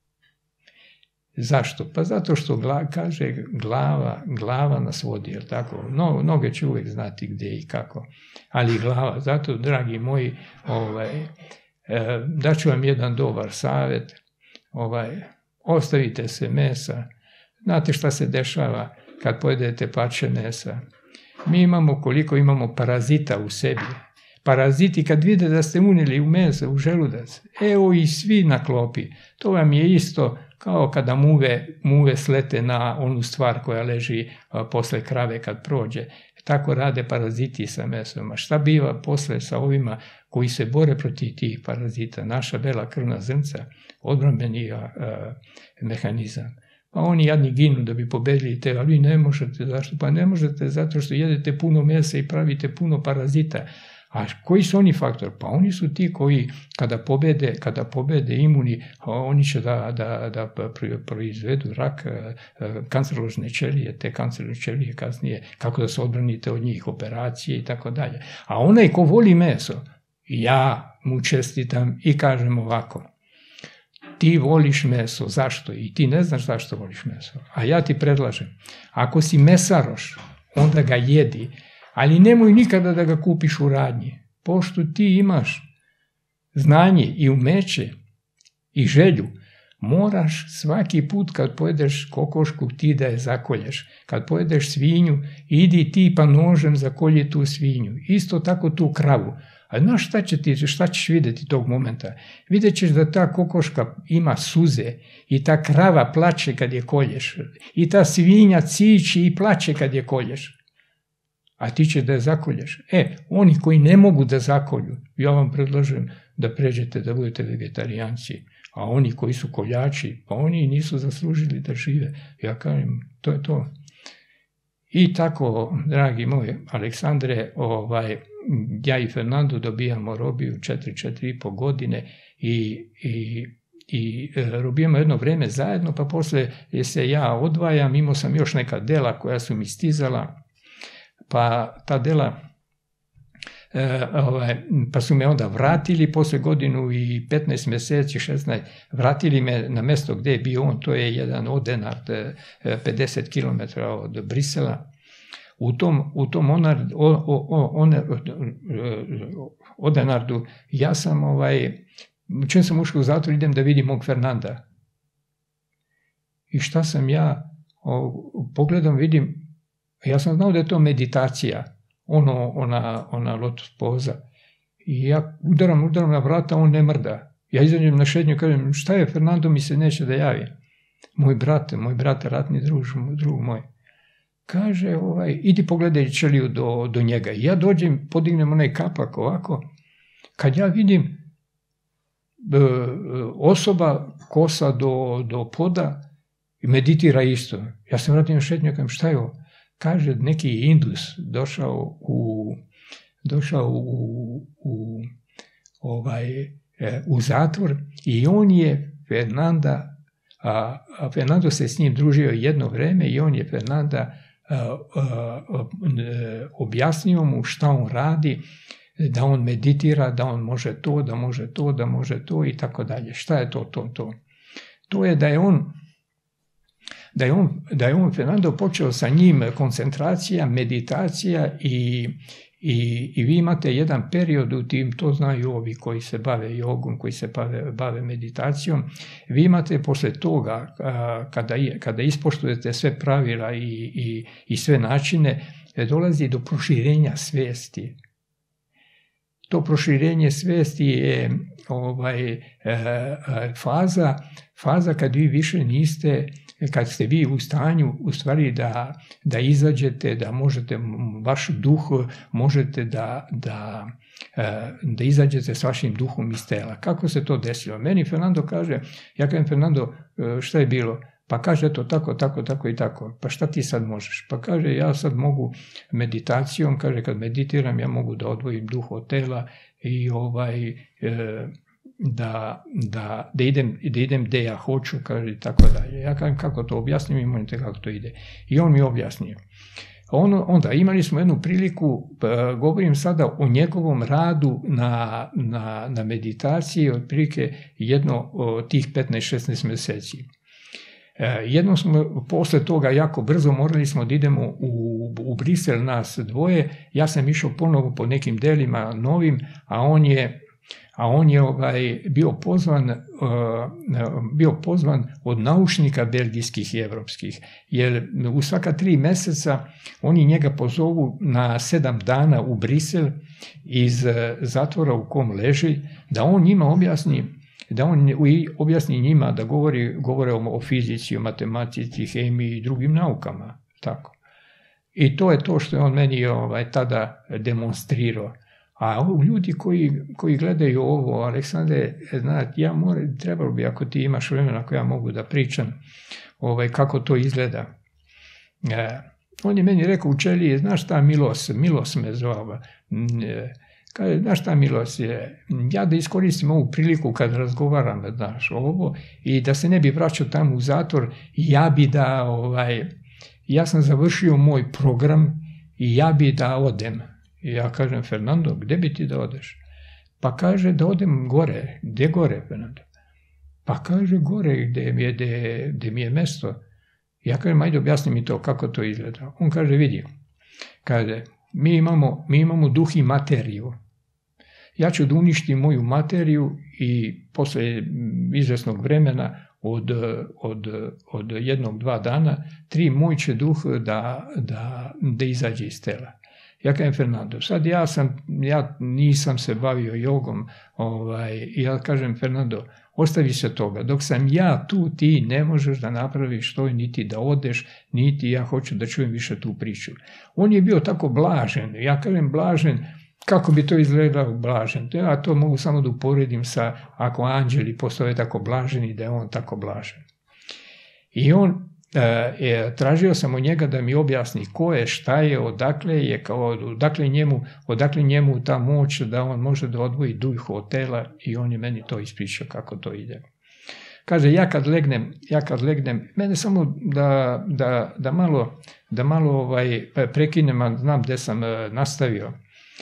S3: Zašto? Pa zato što gla, kaže glava, glava nas vodi, jel tako? No, noge će uvek znati gdje i kako, ali glava. Zato, dragi moji, ovaj, e, daću vam jedan dobar savjet, ovaj, ostavite se mesa. Znate šta se dešava kad pojedete parče mesa? Mi imamo, koliko imamo parazita u sebi. Paraziti kad vide da ste unijeli u meso, u želudac, evo i svi na klopi. To vam je isto kao kada muve, muve slete na onu stvar koja leži a, posle krave kad prođe. Tako rade paraziti sa mesom. A šta biva posle sa ovima koji se bore protiv tih parazita? Naša bela krvna zrnca, odbrambeni a, a, mehanizam. Pa oni jadni ginu da bi pobedili te, ali vi ne možete. Zašto? Pa ne možete zato što jedete puno mesa i pravite puno parazita. A koji su oni faktor? Pa oni su ti koji kada pobede, kada pobede imuni, oni će da, da, da proizvedu rak, kancerožne ćelije, te kancerožne ćelije kasnije, kako da se odbranite od njih, operacije i tako dalje. A onaj ko voli meso, ja mu čestitam i kažem ovako, ti voliš meso, zašto? I ti ne znaš zašto voliš meso. A ja ti predlažem, ako si mesaroš, onda ga jedi, ali nemoj nikada da ga kupiš u radnji, pošto ti imaš znanje i umeće i želju, moraš svaki put kad pojedeš kokošku ti da je zakolješ. Kad pojedeš svinju, idi ti pa nožem zakolji tu svinju. Isto tako tu kravu. A znaš šta, će ti, šta ćeš vidjeti tog momenta? Vidjet ćeš da ta kokoška ima suze i ta krava plače kad je kolješ. I ta svinja ciči i plače kad je kolješ. a ti će da je zakolješ. E, oni koji ne mogu da zakolju, ja vam predlažem da pređete da budete vegetarijanci, a oni koji su koljači, pa oni nisu zaslužili da žive. Ja kažem, to je to. I tako, dragi moji Aleksandre, ovaj, ja i Fernando dobijamo robiju četiri, četiri i po godine i, i, i robijamo jedno vreme zajedno, pa posle se ja odvajam, imao sam još neka dela koja su mi stizala, pa ta dela, e, ovaj, pa su me onda vratili posle godinu i petnaest meseci, šesnaest, vratili me na mesto gde je bio on, to je jedan Odenard, pedeset kilometara od Brisela. U tom, u tom onar, o, o, on, Odenardu ja sam, ovaj, čim sam ušao u zatvor, idem da vidim mog Fernanda. I šta sam ja, o, pogledam, vidim, ja sam znao da je to meditacija, ono, ona, ona lotus poza. I ja udaram, udaram na vrata, on ne mrda. Ja izađem na šetnju i kažem, šta je, Fernando mi se neće da javi. Moj brate, moj brate, ratni druž, drug moj. Kaže, ovaj, idi pogledaj ćeliju do, do njega. I ja dođem, podignem onaj kapak ovako, kad ja vidim e, osoba kosa do, do poda i meditira isto. Ja se vratim na šetnju i kažem, šta je ovo? Kaže, neki Indus došao u, došao u, u, ovaj, e, u zatvor i on je Fernanda, a, a Fernando se s njim družio jedno vreme i on je Fernanda a, a, a, objasnio mu šta on radi, da on meditira, da on može to, da može to, da može to i tako dalje. Šta je to, to, to? To je da je on da je on, da je on Fernando počeo sa njim koncentracija, meditacija i, i, i vi imate jedan period u tim, to znaju ovi koji se bave jogom, koji se bave, bave meditacijom, vi imate posle toga, a, kada, kada ispoštujete sve pravila i, i, i sve načine, dolazi do proširenja svesti. To proširenje svesti je ovaj, e, faza, faza kad vi više niste, kad ste vi u stanju u stvari da, da izađete, da možete, vaš duh možete da, da, da izađete s vašim duhom iz tela. Kako se to desilo? Meni Fernando kaže, ja kažem Fernando, šta je bilo? Pa kaže eto tako, tako, tako i tako. Pa šta ti sad možeš? Pa kaže ja sad mogu meditacijom, kaže kad meditiram ja mogu da odvojim duh od tela i ovaj... E, Da, da, da, idem, da idem gde ja hoću, kaže, tako dalje. Ja kažem, kako to objasnim i molite kako to ide. I on mi objasnio. Ono, onda, imali smo jednu priliku, govorim sada o njegovom radu na, na, na meditaciji, otprilike jedno od tih petnaest šesnaest meseci. Jednom smo, posle toga, jako brzo morali smo da idemo u, u Brisel, nas dvoje. Ja sam išao ponovo po nekim delima novim, a on je a on je ovaj, bio, pozvan, uh, bio pozvan od naučnika belgijskih i evropskih, jer u svaka tri meseca oni njega pozovu na sedam dana u Brisel iz zatvora u kom leži, da on njima objasni, da on objasni njima da govori, govore o, o fizici, o matematici, hemiji i drugim naukama. Tako. I to je to što je on meni ovaj, tada demonstrirao. A ljudi koji, koji gledaju ovo, Aleksandre, znate, ja moram, trebalo bi, ako ti imaš vremena, ako ja mogu da pričam, ovaj, kako to izgleda. E, on je meni rekao u Čeliji, znaš šta Milos, Milos me zvao, e, kaže, znaš šta Milos je, ja da iskoristim ovu priliku kad razgovaram, znaš, ovo, i da se ne bi vraćao tamo u zatvor, ja bi da, ovaj, ja sam završio moj program i ja bi da odem. I ja kažem, Fernando, gde bi ti da odeš? Pa kaže, da odem gore. Gde gore, Fernando? Pa kaže, gore, gde mi je, gde, gde mi je mesto. Ja kažem, ajde objasni mi to, kako to izgleda. On kaže, vidi, kaže, mi imamo, mi imamo duh i materiju. Ja ću da uništim moju materiju i posle izvesnog vremena od, od, od jednog, dva dana, tri, moj će duh da, da, da izađe iz tela. Ja kažem, Fernando, sad ja sam, ja nisam se bavio jogom, ovaj, i ja kažem, Fernando, ostavi se toga, dok sam ja tu, ti ne možeš da napraviš to, niti da odeš, niti ja hoću da čujem više tu priču. On je bio tako blažen, ja kažem blažen, kako bi to izgledalo blažen? Ja to mogu samo da uporedim sa, ako anđeli postoje tako blaženi, da je on tako blažen. I on, e, tražio sam od njega da mi objasni ko je, šta je, odakle je, kao, odakle, njemu, odakle njemu ta moć da on može da odvoji duh od tela, i on je meni to ispričao kako to ide. Kaže, ja kad legnem, ja kad legnem, mene samo da, da, da malo, da malo ovaj, prekinem, a znam gde sam nastavio.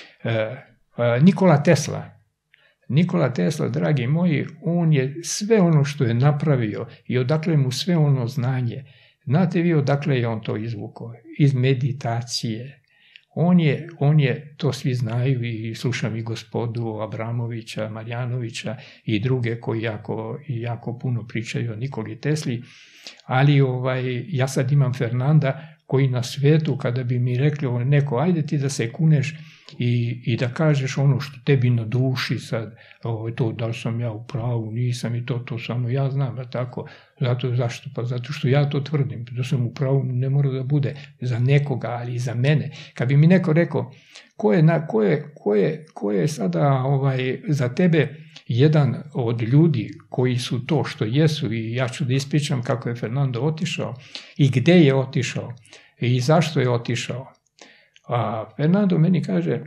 S3: Nikola Tesla. Nikola Tesla, dragi moji, on je sve ono što je napravio i odakle mu sve ono znanje. Znate vi odakle je on to izvukao? Iz meditacije. On je, on je, to svi znaju, i slušam i gospodu Abramovića, Marjanovića i druge koji jako, jako puno pričaju o Nikoli Tesli, ali ovaj, ja sad imam Fernanda koji na svetu, kada bi mi rekli neko, ajde ti da se kuneš i, i da kažeš ono što tebi na duši sad, ovo, to da li sam ja u pravu, nisam, i to, to samo ja znam, da tako, zato, zašto? Pa zato što ja to tvrdim, da sam u pravu, ne mora da bude za nekoga, ali i za mene. Kad bi mi neko rekao, ko je, na, ko je, ko je, ko je sada ovaj, za tebe jedan od ljudi koji su to što jesu, i ja ću da ispričam kako je Fernando otišao i gde je otišao i zašto je otišao. A Fernando meni kaže,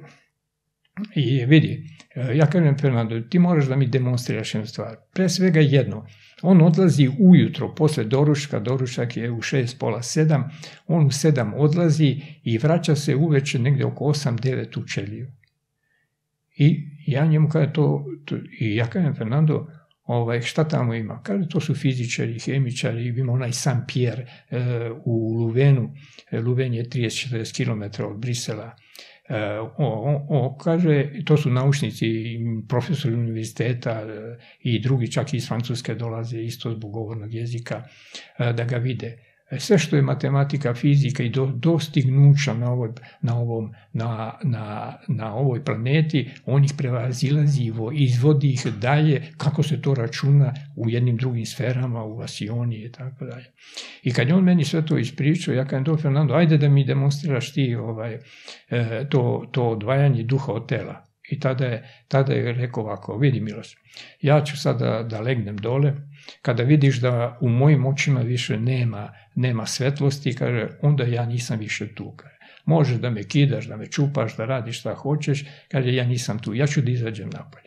S3: i vidi, ja kažem, Fernando, ti moraš da mi demonstriraš jednu stvar. Pre svega jedno, on odlazi ujutro posle doručka, doručak je u šest, pola sedam, on u sedam odlazi i vraća se uveče negde oko osam, devet u Čeliju. I ja njemu kažem to, to i ja kažem, Fernando, ovaj, šta tamo ima? Kaže, to su fizičari, hemičari, ima onaj Saint Pierre e, u Luvenu, Luven je trideset do četrdeset kilometara od Brisela. E, o, o, o, kaže, to su naučnici, profesori univerziteta e, i drugi, čak i iz Francuske dolaze isto zbog govornog jezika, e, da ga vide. Sve što je matematika, fizika i do, dostignuća na ovoj, na, ovom, na, na, na ovoj planeti, on ih prevazilazi i izvodi ih dalje, kako se to računa u jednim drugim sferama, u Vasioni i tako dalje. I kad je on meni sve to ispričao, ja kažem, to Fernando, ajde da mi demonstriraš ti ovaj, to, to odvajanje duha od tela. I tada je, tada je rekao ovako, vidi Miloš, ja ću sada da legnem dole, kada vidiš da u mojim očima više nema, nema svetlosti, kaže, onda ja nisam više tu. Kaže, možeš da me kidaš, da me čupaš, da radiš šta hoćeš, kaže, ja nisam tu, ja ću da izađem napolje.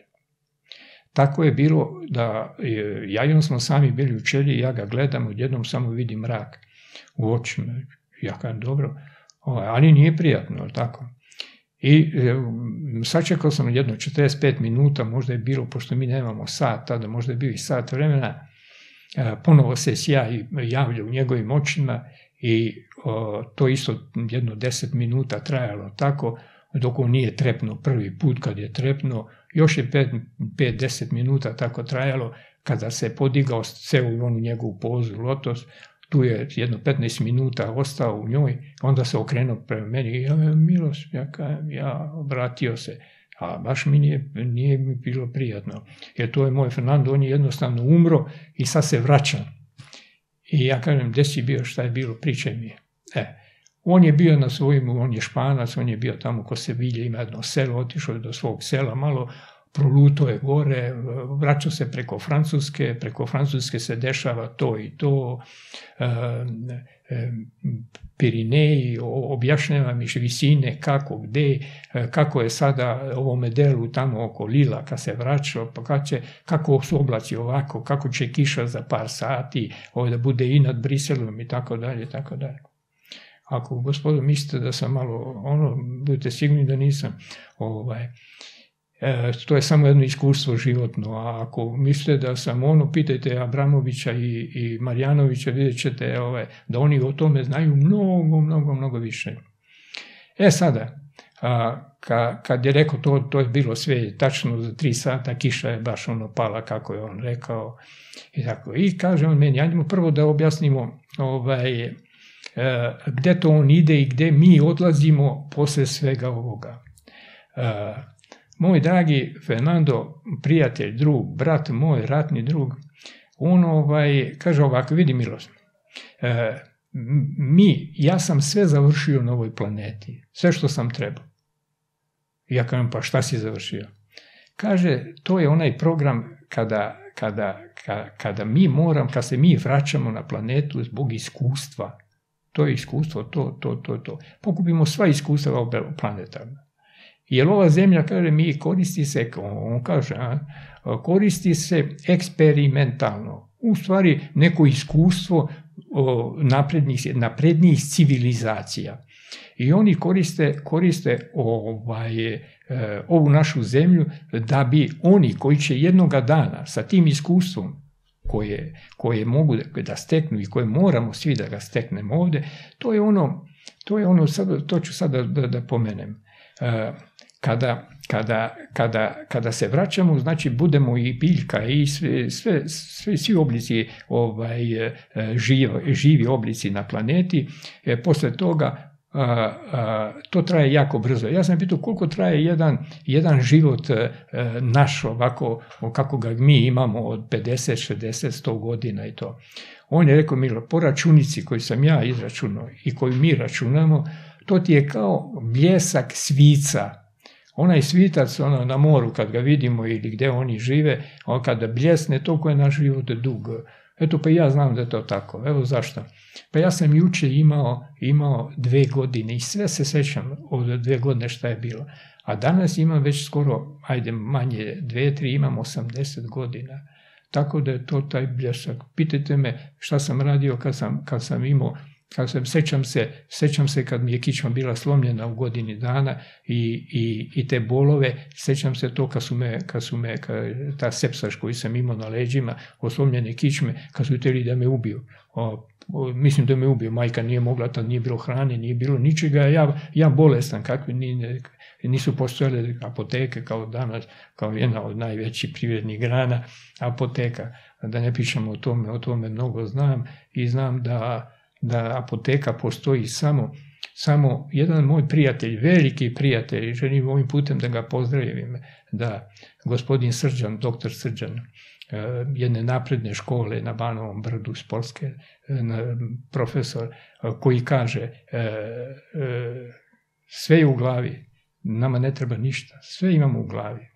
S3: Tako je bilo da ja i on smo sami bili u Čeliji, ja ga gledam, odjednom samo vidim mrak u očima. Ja kažem, dobro, ali nije prijatno, tako. I sačekao sam jedno četrdeset pet minuta, možda je bilo, pošto mi nemamo sat, tada možda je bio i sat vremena, ponovo se sjaj javlja u njegovim očima i o, to isto jedno deset minuta trajalo tako, dok on nije trepnuo prvi put kad je trepnuo, još je pet do deset minuta tako trajalo, kada se podigao ceo u onu njegovu pozu lotos, tu je jedno petnaest minuta ostao u njoj, onda se okrenuo prema meni, ja, Miloš, ja, ja obratio se, a baš mi nije, nije mi bilo prijatno, jer to je moj Fernando, on je jednostavno umro i sad se vraća. I ja kažem, gde si bio, šta je bilo, pričaj mi. E, on je bio na svojim, on je Španac, on je bio tamo ko Sevilje, ima jedno selo, otišao je do svog sela, malo proluto je gore, vraćao se preko Francuske, preko Francuske se dešava to i to, e, e, Pirineji, objašnjava mi visine, kako, gde, kako je sada ovome delu tamo oko Lila, kad se vraćao, pa kad će, kako su oblaci ovako, kako će kiša za par sati, ovo da bude i nad Briselom i tako dalje, tako dalje. Ako, gospodo, mislite da sam malo, ono, budete sigurni da nisam, ovaj, E, to je samo jedno iskustvo životno, a ako mislite da sam ono, pitajte Abramovića i, i Marjanovića, vidjet ćete ovaj, da oni o tome znaju mnogo, mnogo, mnogo više. E sada, a, ka, kad je rekao to, to je bilo sve tačno za tri sata, kiša je baš ono pala kako je on rekao i tako. I kaže on meni, ajdemo prvo da objasnimo ovaj, gde to on ide i gde mi odlazimo posle svega ovoga. Moj dragi Fernando, prijatelj, drug, brat moj, ratni drug, on ovaj, kaže ovako, vidi Miloš, mi, ja sam sve završio na ovoj planeti, sve što sam trebao. Ja kažem, pa šta si završio? Kaže, to je onaj program kada, kada, kada, kada mi moram, kada se mi vraćamo na planetu zbog iskustva. To je iskustvo, to, to, to, to. Pokupimo sva iskustva planetarna. Jer ova zemlja, kaže, mi koristi se, on kaže, a, koristi se eksperimentalno. U stvari, neko iskustvo o, naprednih, naprednijih civilizacija. I oni koriste, koriste ovaj, e, ovu našu zemlju da bi oni koji će jednoga dana sa tim iskustvom koje, koje mogu da, da steknu i koje moramo svi da ga steknemo ovde, to je ono, to je ono sad, to ću sad da, da, da pomenem. E, kada, kada, kada, kada se vraćamo, znači budemo i biljka i sve, sve, sve, svi oblici, ovaj, živi, živi oblici na planeti, e, posle toga A, a, to traje jako brzo. Ja sam pitao koliko traje jedan, jedan život a, naš ovako, kako ga mi imamo od pedeset, šezdeset, sto godina i to. On je rekao, Milo, po računici koju sam ja izračunao i koju mi računamo, to ti je kao bljesak svica. Onaj svitac ono, na moru kad ga vidimo ili gde oni žive, on kada bljesne, toliko je naš život dug. Eto, pa ja znam da je to tako. Evo zašto. Pa ja sam juče imao, imao dve godine i sve se sećam od dve godine šta je bilo. A danas imam već skoro, ajde manje, dve, tri, imam osamdeset godina. Tako da je to taj bljesak. Pitajte me šta sam radio kad sam, kad sam imao, kad sam, sećam se, sećam se kad mi je kičma bila slomljena u godini dana i, i, i te bolove, sećam se to kad su me, kad su me kad, ta sepsaš koju sam imao na leđima, oslomljene kičme, kad su htjeli da me ubiju. O, o, mislim da me ubiju, majka nije mogla, tad nije bilo hrane, nije bilo ničega, ja, ja bolestan, kakvi ni, nisu postojale apoteke kao danas, kao jedna od najvećih privrednih grana, apoteka, da ne pišemo o tome, o tome mnogo znam i znam da da apoteka postoji samo, samo jedan moj prijatelj, veliki prijatelj, želim ovim putem da ga pozdravim, da gospodin Srđan, doktor Srđan, jedne napredne škole na Banovom brdu sportske, profesor, koji kaže sve je u glavi, nama ne treba ništa, sve imamo u glavi.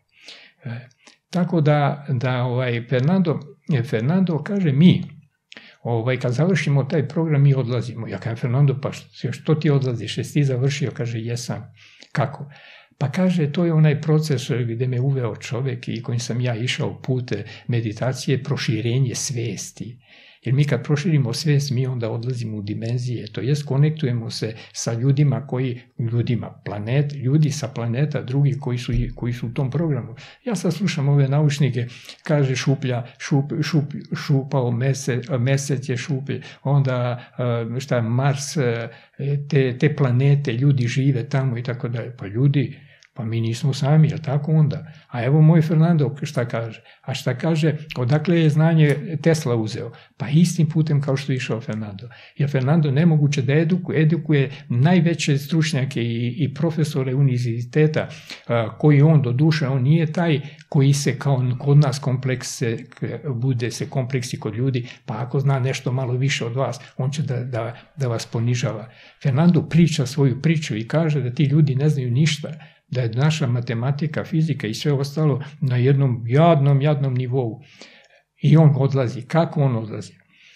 S3: Tako da, da ovaj Fernando, Fernando kaže mi, Ovaj, kad završimo taj program, mi odlazimo. Ja kažem, Fernando, pa što ti odlaziš? Jesi ti završio? Kaže, jesam. Kako? Pa kaže, to je onaj proces gde me uveo čovek i kojim sam ja išao put meditacije, proširenje svesti. Jer mi kad proširimo svest, mi onda odlazimo u dimenzije, to jest konektujemo se sa ljudima koji, ljudima, planet, ljudi sa planeta, drugi koji su, koji su u tom programu. Ja sad slušam ove naučnike, kaže šuplja, šup, šup, šupao mesec, mesec je šuplje, onda šta, Mars, te, te planete, ljudi žive tamo i tako dalje. Pa ljudi, pa mi nismo sami, jel tako onda? A evo moj Fernando šta kaže. A šta kaže, odakle je znanje Tesla uzeo? Pa istim putem kao što je išao Fernando. Jer Fernando nemoguće da edukuje, edukuje najveće stručnjake i, i profesore univerziteta, a, koji on do duše, on nije taj koji se kao kod nas komplekse, bude se kompleksi kod ljudi, pa ako zna nešto malo više od vas, on će da, da, da vas ponižava. Fernando priča svoju priču i kaže da ti ljudi ne znaju ništa, da je naša matematika, fizika i sve ostalo na jednom jadnom, jadnom nivou. I on odlazi. Kako on odlazi?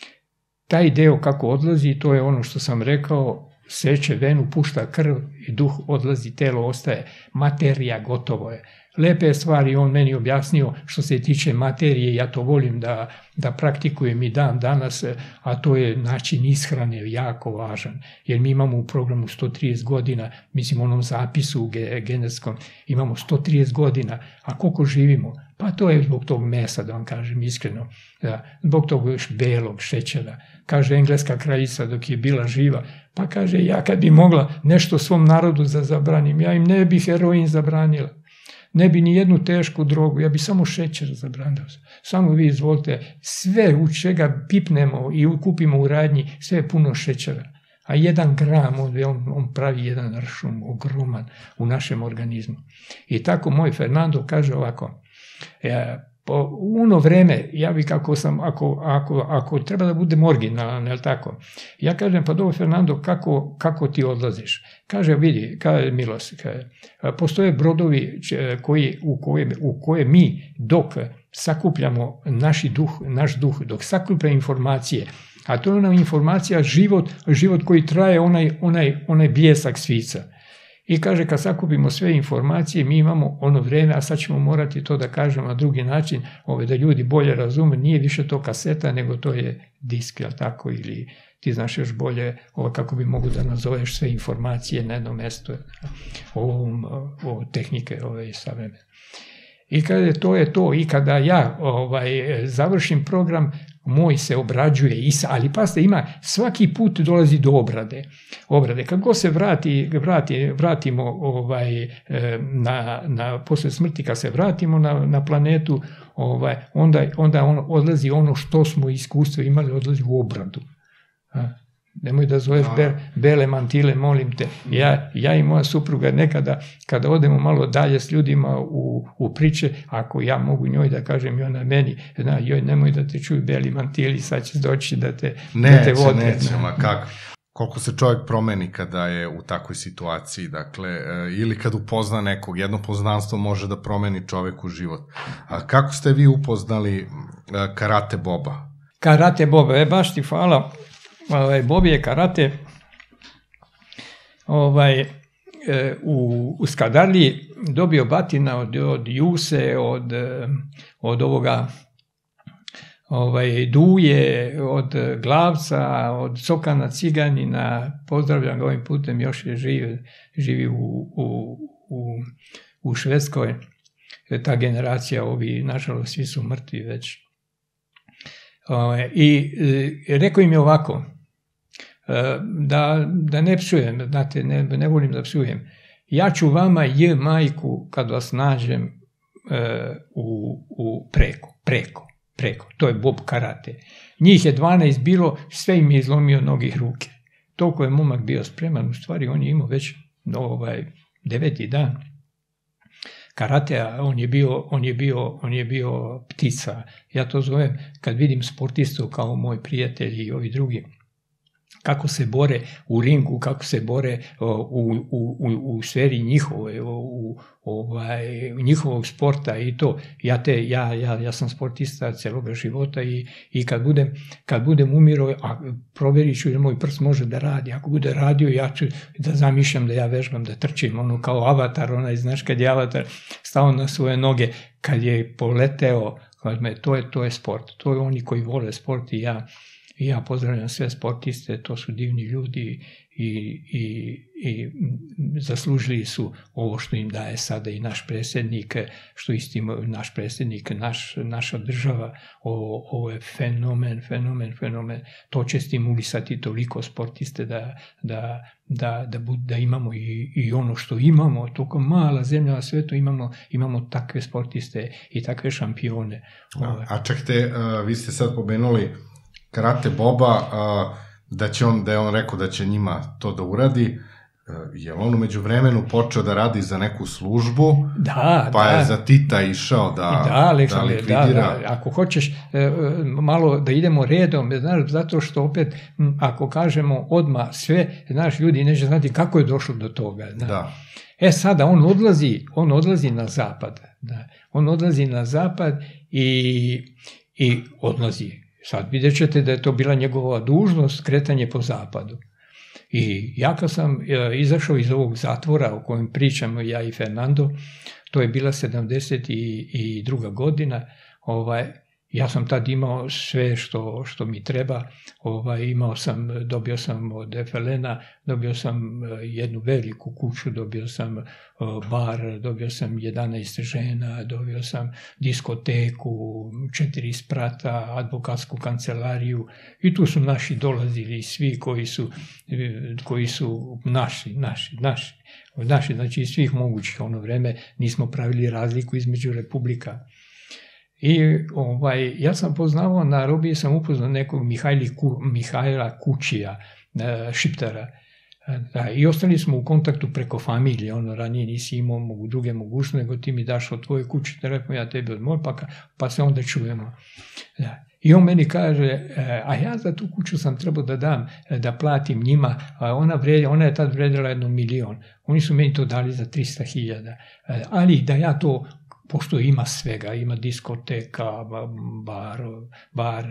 S3: Taj deo kako odlazi, to je ono što sam rekao, seče venu, pušta krv i duh odlazi, telo ostaje. Materija gotovo je. Lepe stvari on meni objasnio što se tiče materije, ja to volim da, da praktikujem i dan danas, a to je način ishrane jako važan. Jer mi imamo u programu sto trideset godina, mislim u onom zapisu genetskom, imamo sto trideset godina, a koliko živimo? Pa to je zbog tog mesa, da vam kažem iskreno, da, zbog tog još belog šećera. Kaže engleska kraljica dok je bila živa, pa kaže ja kad bi mogla nešto svom narodu da zabranim, ja im ne bi heroin zabranila. Ne bi ni jednu tešku drogu, ja bi samo šećer zabranio. Samo vi izvolite, sve u čega pipnemo i kupimo u radnji, sve je puno šećera. a jedan gram, on, on pravi jedan ršum ogroman u našem organizmu. I tako moj Fernando kaže ovako, e, po uno vreme, ja bi kako sam, ako, ako, ako treba da budem originalan, jel tako? Ja kažem, pa dobro Fernando, kako, kako ti odlaziš? Kaže, vidi, kaže Milos, kaže, postoje brodovi koji, u, koje, u koje mi dok sakupljamo naši duh, naš duh, dok sakuplja informacije, a to je ona informacija, život, život koji traje onaj, onaj, onaj bljesak svica. I kaže, kad sakupimo sve informacije, mi imamo ono vreme, a sad ćemo morati to da kažemo na drugi način, ove, da ljudi bolje razume, nije više to kaseta, nego to je disk, jel tako, ili ti znaš još bolje, ovo, kako bi mogu da nazoveš sve informacije na jedno mesto, o, o tehnike ove savremene. I kaže, to je to, i kada ja ovaj, završim program, moj se obrađuje, ali pasite, ima, svaki put dolazi do obrade. Obrade. Kad god se vrati, vrati, vratimo ovaj, na, na, posle smrti, kad se vratimo na, na planetu, ovaj, onda, onda on, odlazi ono što smo iskustvo imali, odlazi u obradu. A? Nemoj da zoveš be, bele mantile, molim te. Ja, ja i moja supruga nekada, kada odemo malo dalje s ljudima u, u priče, ako ja mogu njoj da kažem i ona meni, zna, joj, nemoj da te čuju beli mantili, sad će doći da te,
S2: neće,
S3: da te vode.
S2: Neće, neće, ma kako. Koliko se čovjek promeni kada je u takvoj situaciji, dakle, ili kad upozna nekog, jedno poznanstvo može da promeni čoveku život. A kako ste vi upoznali Karate Boba?
S3: Karate Boba, e, baš ti hvala. Ovaj, Bobi je karate ovaj, e, u, u Skadarliji dobio batina od, od Juse, od, od ovoga ovaj, Duje, od Glavca, od Sokana Ciganina, pozdravljam ga ovim putem, još je živi, živi u, u, u, u Švedskoj, ta generacija, ovi, nažalost, svi su mrtvi već. Ovaj, i e, rekao im je ovako, Da, da ne psujem, znate, ne, ne volim da psujem. Ja ću vama j majku kad vas nađem e, u, u preko, preko, preko. To je Bob karate. Njih je dvanaest bilo, sve im je izlomio nogih ruke. Toliko je momak bio spreman, u stvari on je imao već ovaj, deveti dan karatea, on je bio, on je bio, on je bio ptica. Ja to zovem, kad vidim sportistu kao moj prijatelj i ovi drugi, kako se bore u ringu, kako se bore u, u, u, u sferi njihove, u, ovaj, njihovog sporta i to. Ja, te, ja, ja, ja sam sportista celoga života i, i kad budem, kad budem umirao, a provjerit ću jer moj prst može da radi, ako bude radio, ja ću da zamišljam da ja vežbam, da trčim, ono kao Avatar, onaj, znaš, kad je Avatar stao na svoje noge, kad je poleteo, kad me, to je, to je sport, to je oni koji vole sport i ja I ja pozdravljam sve sportiste, to su divni ljudi i, i, i zaslužili su ovo što im daje sada i naš predsjednik, što istimo naš predsjednik, naš, naša država, ovo, ovo je fenomen, fenomen, fenomen. To će stimulisati toliko sportiste da, da, da, da, bud, da imamo i, i ono što imamo, toliko mala zemlja na svetu, imamo, imamo takve sportiste i takve šampione.
S2: A, a čekajte, uh, vi ste sad pomenuli Karate Boba, da, će on, da je on rekao da će njima to da uradi, je on umeđu vremenu počeo da radi za neku službu,
S3: da,
S2: pa
S3: da.
S2: je za Tita išao da,
S3: da, Aleksa,
S2: da likvidira.
S3: Da, da. Ako hoćeš malo da idemo redom, znaš, zato što opet, ako kažemo odmah sve, znaš, ljudi neće znati kako je došlo do toga. Znaš. Da. E sada, on odlazi, on odlazi na zapad. Da. On odlazi na zapad i, i odlazi. Sad vidjet ćete da je to bila njegova dužnost, kretanje po zapadu. I ja kad sam izašao iz ovog zatvora o kojem pričamo ja i Fernando, to je bila sedamdeset druga godina, ovaj, ja sam tad imao sve što, što mi treba, ovaj, imao sam, dobio sam od F L N-a, dobio sam jednu veliku kuću, dobio sam bar, dobio sam jedanaest žena, dobio sam diskoteku, četiri sprata, advokatsku kancelariju i tu su naši dolazili svi koji su, koji su naši, naši, naši, naši, znači iz svih mogućih ono vreme nismo pravili razliku između republika. I ovaj, ja sam poznavao, na robiji sam upoznao nekog Mihajli, Mihajla Kučija, Šiptara. Da, i ostali smo u kontaktu preko familije, ono ranije nisi imao mogu, druge mogućnosti, nego ti mi daš od tvoje kuće telefon, ja tebi od moj, pa, pa se onda čujemo. Da. I on meni kaže, a ja za tu kuću sam trebao da dam, da platim njima, a ona, vred, ona je tad vredila jedno milion, oni su meni to dali za trista hiljada, ali da ja to, pošto ima svega, ima diskoteka, bar, bar,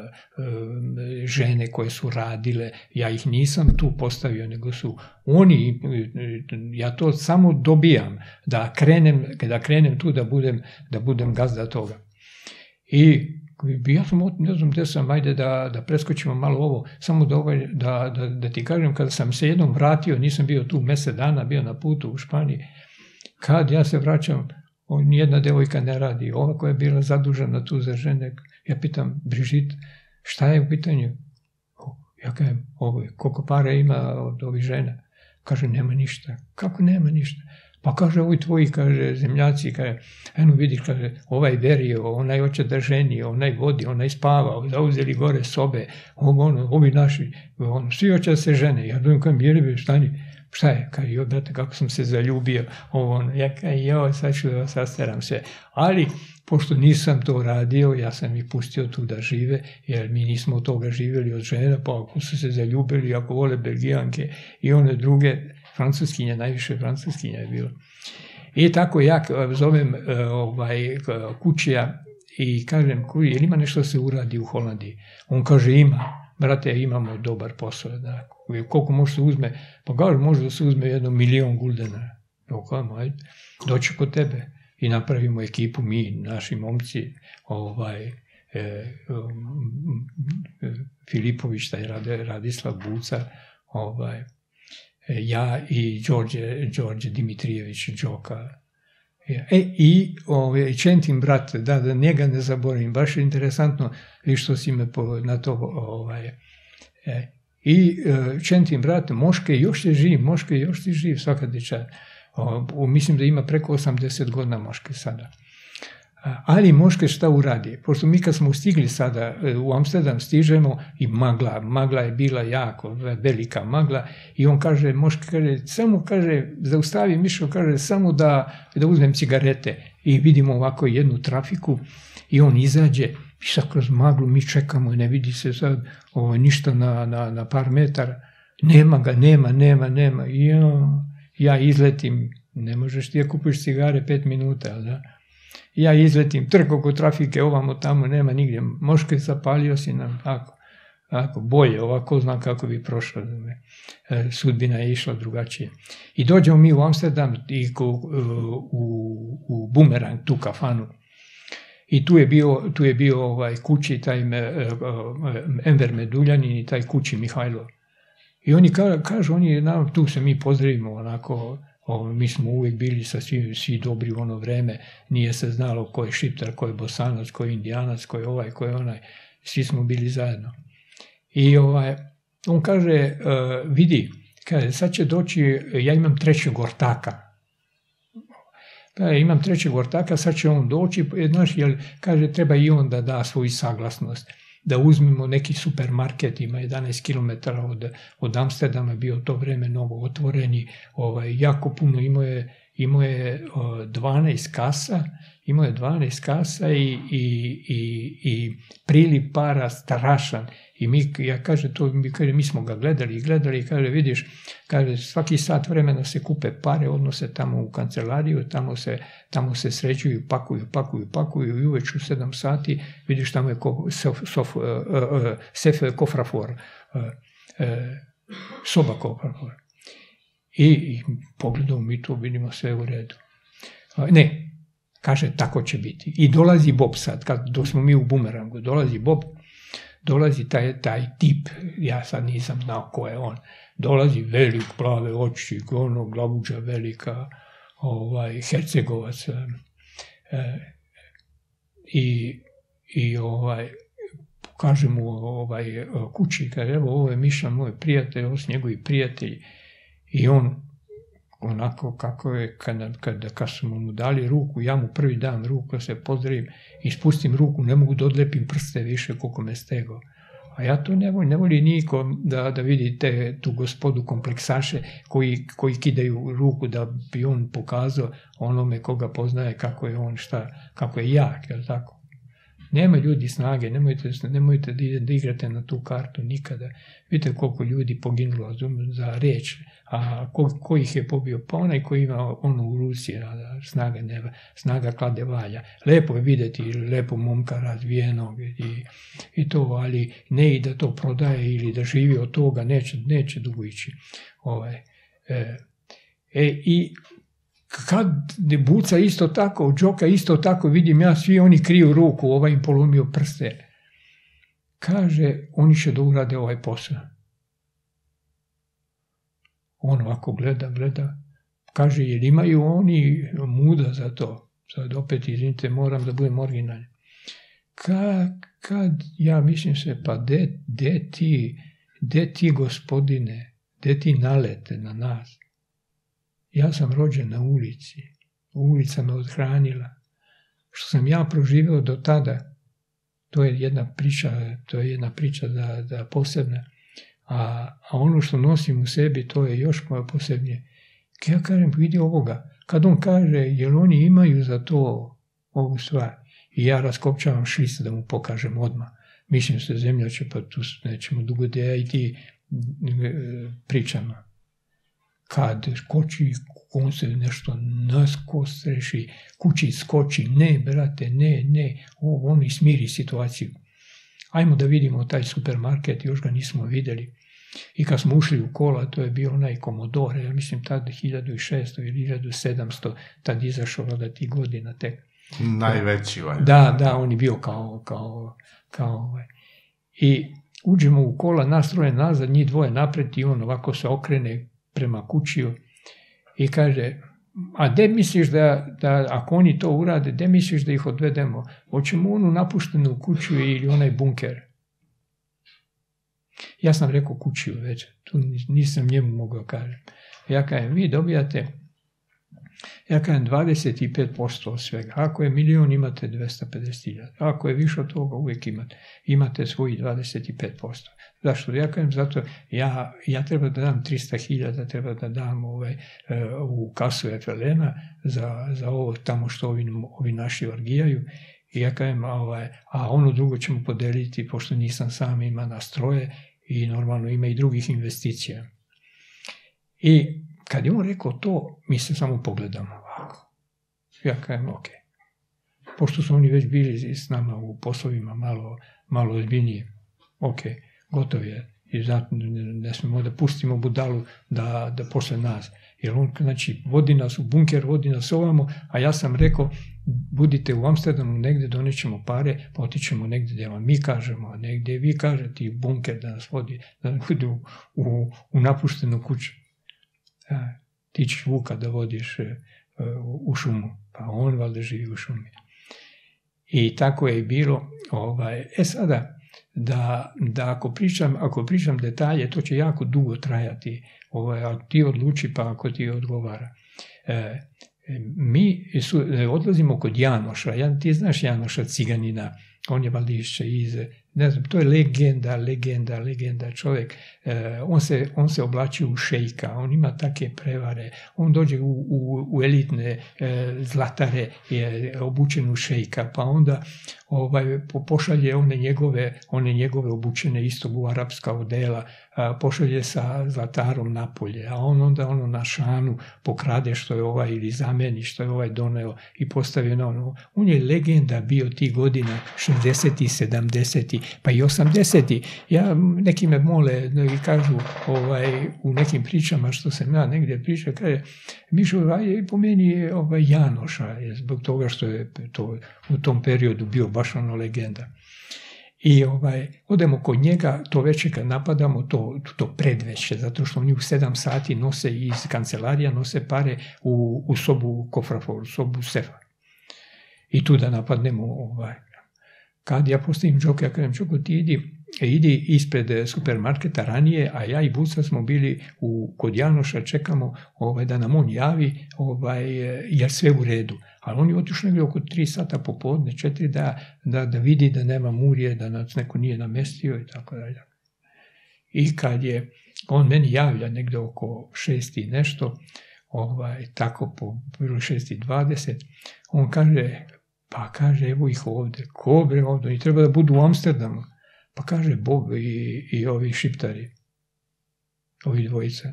S3: žene koje su radile, ja ih nisam tu postavio, nego su oni, ja to samo dobijam, da krenem, da krenem tu da budem, da budem gazda toga. I ja sam, ne znam gde sam, ajde da, da preskočimo malo ovo, samo da, ovaj, da, da, da ti kažem, kada sam se jednom vratio, nisam bio tu mesec dana, bio na putu u Španiji, kad ja se vraćam, nijedna devojka ne radi, ova koja je bila zadužena tu za žene, ja pitam, Brižit, šta je u pitanju? Ja kažem, ovo, koliko para ima od ovih žena? Kaže, nema ništa. Kako nema ništa? Pa kaže, ovi tvoji, kaže, zemljaci, kaže, eno vidi, kaže, ovaj verio, onaj hoće da ženi, onaj vodi, onaj spava, zauzeli gore sobe, ono, ovi naši, ono, svi hoće da se žene. Ja dojem, kažem, jeli, stani, šta je? Kaže, joj, brate, kako sam se zaljubio, ovo, ja kažem, joj, sad ću da sasteram sve. Ali, pošto nisam to radio, ja sam ih pustio tu da žive, jer mi nismo od toga živjeli od žena, pa ako su se zaljubili, ako vole Belgijanke i one druge, francuskinja, najviše francuskinja je bilo. I tako ja zovem ovaj, kućija i kažem, je li ima nešto se uradi u Holandiji? On kaže, ima. Brate, imamo dobar posao. Da. Koliko može se uzme? Pa kaže, može da se uzme jedno milion guldena. Doći kod tebe. I napravimo ekipu, mi, naši momci, ovaj, e, um, Filipović, taj Rade, Radislav Buca, ovaj, ja i Đorđe, Đorđe Dimitrijević, Đoka. E, i ovaj, Čentin brat, da, da njega ne zaboravim, baš je interesantno vi što si me po, na to, ovaj, e, i e, Čentin brat, Moške još je živ, Moške još je živ, svaka dječa. O, mislim da ima preko osamdeset godina Moške sada. Ali Moške šta uradi? Pošto mi kad smo stigli sada u Amsterdam stižemo i magla, magla je bila jako velika magla i on kaže, Moške kaže, samo kaže, zaustavi Mišo, kaže, samo da, da uzmem cigarete i vidimo ovako jednu trafiku i on izađe i sad kroz maglu mi čekamo i ne vidi se sad ovo, ništa na, na, na par metara. Nema ga, nema, nema, nema. I ja, ja izletim, ne možeš ti da kupiš cigare pet minuta, ali da? Ja izletim, trk oko trafike, ovamo tamo, nema nigdje. Moške, zapalio si nam, tako, tako, bolje, ovako znam kako bi prošlo. E, sudbina je išla drugačije. I dođemo mi u Amsterdam i u, u, u Bumerang, tu kafanu. I tu je bio, tu je bio ovaj kući, taj me, Enver Meduljanin i taj kući Mihajlo. I oni ka, kažu, oni, na, tu se mi pozdravimo, onako, o, mi smo uvijek bili sa svi, svi dobri u ono vreme, nije se znalo ko je Šiptar, ko je Bosanac, ko je Indijanac, ko je ovaj, ko je onaj, svi smo bili zajedno. I ovaj, on kaže, uh, vidi, kaže, sad će doći, ja imam trećeg ortaka. Pa imam trećeg ortaka, sad će on doći, znaš, jer, kaže, treba i on da da svoju saglasnost. Da uzmemo neki supermarket, ima jedanaest kilometara od, od Amsterdama, bio to vreme novo otvoreni, ovaj, jako puno, imao je, imao je o, dvanaest kasa, imao je dvanaest kasa i, i, i, i priliv para strašan. I mi, ja kaže, to, mi, kaže, mi smo ga gledali i gledali i kaže, vidiš, kaže, svaki sat vremena se kupe pare, odnose tamo u kancelariju, tamo se, tamo se sređuju, pakuju, pakuju, pakuju i uveć u sedam sati, vidiš, tamo je ko, sof, sof, uh, uh, sef kofrafor, uh, uh, soba kofrafor. I, i pogledamo mi to, vidimo sve u redu. Uh, ne, kaže, tako će biti. I dolazi Bob sad, kad dok smo mi u Bumerangu, dolazi Bob, dolazi taj, taj tip, ja sad nisam znao ko je on, dolazi velik, plave oči, ono, glavuđa velika, ovaj, Hercegovac, e, i, i ovaj, kaže mu ovaj, kući, kaže, evo, ovo je Miša, moj prijatelj, ovo su njegovi prijatelji, i on, onako kako je, kada, kada, kada smo mu dali ruku, ja mu prvi dan ruku, se pozdravim i spustim ruku, ne mogu da odlepim prste više koliko me stego. A ja to ne volim, ne volim niko da, da vidite tu gospodu kompleksaše koji, koji kidaju ruku da bi on pokazao onome koga poznaje kako je on šta, kako je jak, jel tako? Nema ljudi snage, nemojte, nemojte da igrate na tu kartu nikada. Vidite koliko ljudi poginulo za reč, a ko, ko ih je pobio? Pa onaj koji ima ono u ruci, a snaga, ne, snaga klade valja. Lepo je videti lepo momka razvijenog i, i to, ali ne i da to prodaje ili da živi od toga, neće, neće dugo ići. Ovaj, e, e, i kad buca isto tako, džoka isto tako, vidim ja, svi oni kriju ruku, ovaj im polomio prste. Kaže, oni će da urade ovaj posao. On ovako gleda, gleda. Kaže, jer imaju oni muda za to. Sad opet, izvinite, moram da budem originalni. Kad, kad ja mislim se, pa de, de ti, de ti gospodine, de ti nalete na nas. Ja sam rođen na ulici, ulica me odhranila. Što sam ja proživeo do tada, to je jedna priča, to je jedna priča da, da posebna, a, a ono što nosim u sebi, to je još posebnije. Kad ja kažem, vidi ovoga, kad on kaže, jel oni imaju za to ovu stvar, i ja raskopčavam šlic da mu pokažem odmah. Mislim se, zemlja će, pa tu nećemo dugo da ja i ti pričama. Kad skoči, on se nešto naskostreši, kući skoči, ne, brate, ne, ne, o, on i smiri situaciju. Ajmo da vidimo taj supermarket, još ga nismo vidjeli. I kad smo ušli u kola, to je bio onaj Commodore, ja mislim tad hiljadu šesto ili hiljadu sedamsto, tad izašao da ti godina tek.
S2: Najveći valjda.
S3: Da, da, on je bio kao, kao, kao ovaj. I uđemo u kola, nas troje nazad, njih dvoje napred i on ovako se okrene prema kućiju i kaže, a gde misliš da, da ako oni to urade, gde misliš da ih odvedemo? Hoćemo onu napuštenu kuću ili onaj bunker? Ja sam rekao kućiju već, tu nisam njemu mogao kažem. Ja kažem, vi dobijate, ja kažem dvadeset pet posto od svega. Ako je milion, imate dvesta pedeset hiljada. Ako je više od toga, uvijek imate. Imate svoji dvadeset pet posto. Zašto? Ja kažem, zato ja, ja treba da dam trista hiljada, treba da dam ovaj, u kasu F L N-a za, za ovo tamo što ovi, ovi naši orgijaju. I ja kažem, ovaj, a ono drugo ćemo podeliti, pošto nisam sam, ima nas troje i normalno ima i drugih investicija. I kad je on rekao to, mi se samo pogledamo ovako. Ja kažem, ok. Pošto su oni već bili s nama u poslovima malo, malo ozbiljnije, ok, gotov je. I zato ne smemo da pustimo budalu da, da posle nas. Jer on, znači, vodi nas u bunker, vodi nas ovamo, a ja sam rekao, budite u Amsterdamu, negde donećemo pare, pa otićemo negde gde vam mi kažemo, a negde vi kažete i bunker da nas vodi, da nas vodi u, u, u napuštenu kuću. Ja, ti ćeš Vuka da vodiš uh, u šumu, pa on valjda živi u šumi. I tako je i bilo. Ovaj, e sada, da, da ako, pričam, ako pričam detalje, to će jako dugo trajati. Ovaj, a ti odluči pa ako ti odgovara. E, mi su, odlazimo kod Janoša. Ja, ti znaš Janoša Ciganina, on je valdišće iz, ne znam, to je legenda, legenda, legenda čovjek. E, on, se, on se oblači u šejka, on ima take prevare, on dođe u, u, u elitne e, zlatare, je obučen u šejka, pa onda ovaj, po, pošalje one njegove, one njegove obučene istog u arapska odela, a, pošalje sa zlatarom napolje, a on onda ono na šanu pokrade što je ovaj ili zameni što je ovaj doneo i postavio na ono. On je legenda bio tih godina, šezdesetih, sedamdesetih, pa i osamdesetih. Ja, neki me mole i kažu ovaj, u nekim pričama što sam ja negdje pričao, kaže, Mišo, aj pomeni ovaj, Janoša, je, zbog toga što je to u tom periodu bio baš ono legenda. I ovaj, odemo kod njega, to večer kad napadamo, to, to predveće, zato što oni u sedam sati nose iz kancelarija, nose pare u, u sobu kofrafor, u sobu sefa. I tu da napadnemo ovaj. kad ja postavim Džoku, ja kažem, Džoko, ti idi, idi ispred supermarketa ranije, a ja i Buca smo bili u, kod Janoša, čekamo ovaj, da nam on javi, ovaj, jer sve u redu. Ali on je otišao negdje oko tri sata popodne, četiri, da, da, da vidi da nema murije, da nas neko nije namestio i tako dalje. I kad je, on meni javlja negdje oko šest i nešto, ovaj, tako po šest i dvadeset, on kaže, pa kaže, evo ih ovdje, ko bre ovdje, i treba da budu u Amsterdamu. Pa kaže Bob i, i ovi šiptari, ovi dvojica.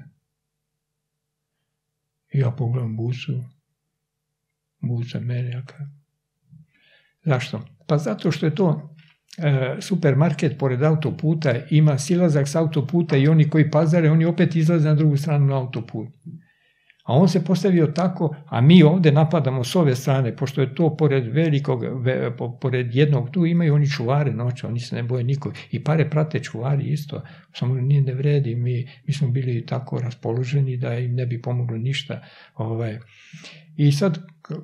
S3: I ja pogledam Bucu, Buca mene, ja kažem. Zašto? Pa zato što je to e, supermarket pored autoputa, ima silazak s autoputa i oni koji pazare, oni opet izlaze na drugu stranu na autoput. A on se postavio tako, a mi ovdje napadamo s ove strane, pošto je to pored velikog, ve, pored jednog, tu imaju oni čuvare noće, oni se ne boje nikog. I pare prate čuvari isto, samo nije ne vredi, mi, mi smo bili tako raspoloženi da im ne bi pomoglo ništa. Ovaj. I sad,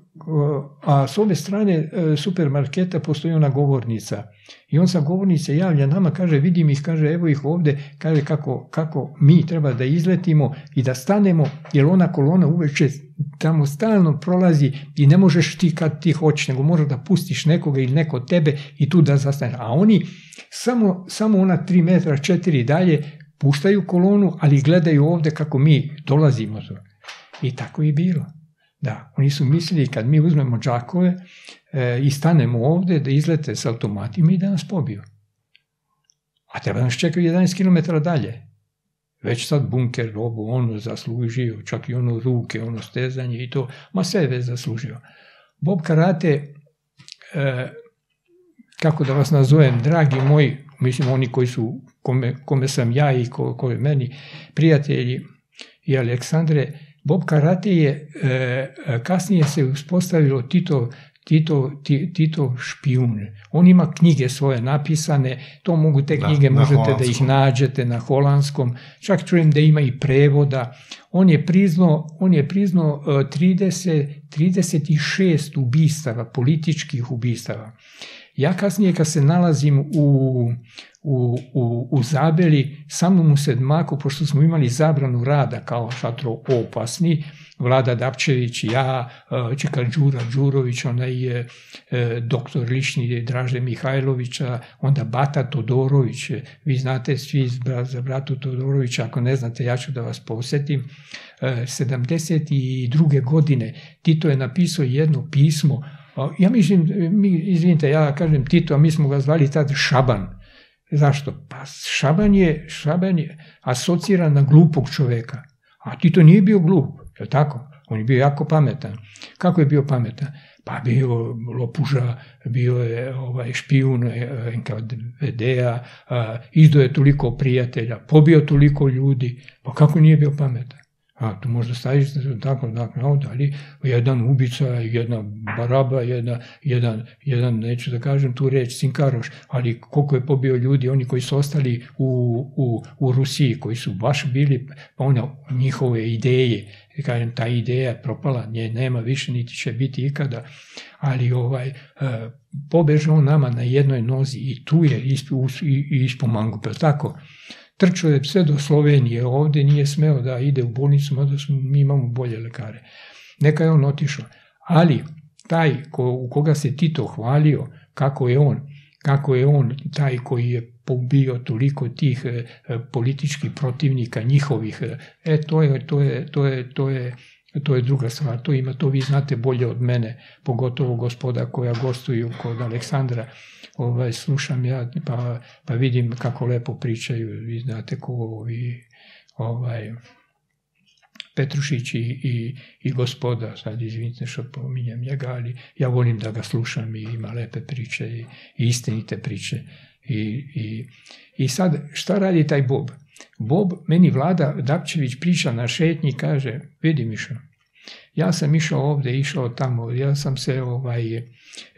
S3: a s ove strane supermarketa postoji ona govornica. I on sa govornice javlja nama, kaže, vidim ih, kaže, evo ih ovdje, kaže kako, kako mi treba da izletimo i da stanemo, jer ona kolona uveče tamo stalno prolazi i ne možeš ti kad ti hoćeš, nego moraš da pustiš nekoga ili neko tebe i tu da zastaneš. A oni samo, samo ona tri metra, četiri dalje puštaju kolonu, ali gledaju ovdje kako mi dolazimo. I tako i bilo. Da, oni su mislili kad mi uzmemo džakove e, i stanemo ovdje da izlete s automatima i da nas pobiju. A treba nas čekaju jedanaest kilometara dalje. Već sad bunker, robu, ono zaslužio, čak i ono ruke, ono stezanje i to, ma sve je već zaslužio. Bob Karate, e, kako da vas nazovem, dragi moji, mislim oni koji su, kome, kome sam ja i ko, ko je meni, prijatelji i Aleksandre, Bob Karate je, e, kasnije se uspostavilo Tito, Tito, Tito špijun. On ima knjige svoje napisane, to mogu te knjige, da, možete da ih nađete na holandskom, čak čujem da ima i prevoda. On je priznao, on je priznao trideset, trideset šest ubistava, političkih ubistava. Ja kasnije kad se nalazim u, u, u, u Zabeli, sa mnom u Sedmaku, pošto smo imali zabranu rada kao šatro opasni, Vlada Dapčević, ja, Čekar Đura Đurović, onaj je doktor lični Draže Mihajlovića, onda Bata Todorović, vi znate svi za bratu Todorovića, ako ne znate ja ću da vas posjetim. sedamdeset druge godine Tito je napisao jedno pismo. Ja mislim, mi, izvinite, ja kažem Tito, a mi smo ga zvali tad Šaban. Zašto? Pa Šaban je, Šaban je asociran na glupog čoveka. A Tito nije bio glup, je li tako? On je bio jako pametan. Kako je bio pametan? Pa bio lopuža, bio je ovaj, špijun en ka ve de-a, izdao je toliko prijatelja, pobio toliko ljudi. Pa kako nije bio pametan? A tu možda staviš tako, tako, ali jedan ubica, jedna baraba, jedna, jedan, jedan, neću da kažem tu reč, Cinkaroš, ali koliko je pobio ljudi, oni koji su ostali u, u, u Rusiji, koji su baš bili, ono, njihove ideje, kažem, ta ideja je propala, nje nema više, niti će biti ikada, ali ovaj, pobežao nama na jednoj nozi i tu je ispod mangupe, tako? Trčao je sve do Slovenije, ovdje nije smeo da ide u bolnicu, mada mi imamo bolje lekare. Neka je on otišao. Ali taj ko, u koga se Tito hvalio, kako je on, kako je on taj koji je pobio toliko tih e, političkih protivnika njihovih, e to je, to je, to je, to je, to je druga stvar. To ima, to vi znate bolje od mene, pogotovo gospoda koja gostuju kod Aleksandra. Ovaj, slušam ja, pa, pa vidim kako lepo pričaju, vi znate ko ovi, ovaj, Petrušić i, i, i gospoda, sad izvinite što pominjem njega, ali ja volim da ga slušam i ima lepe priče i, i istinite priče. I, i, I sad, šta radi taj Bob? Bob, meni Vlada Dapčević priča na šetnji, kaže, vidi Mišo, ja sam išao ovdje, išao tamo, ja sam se ovaj, e,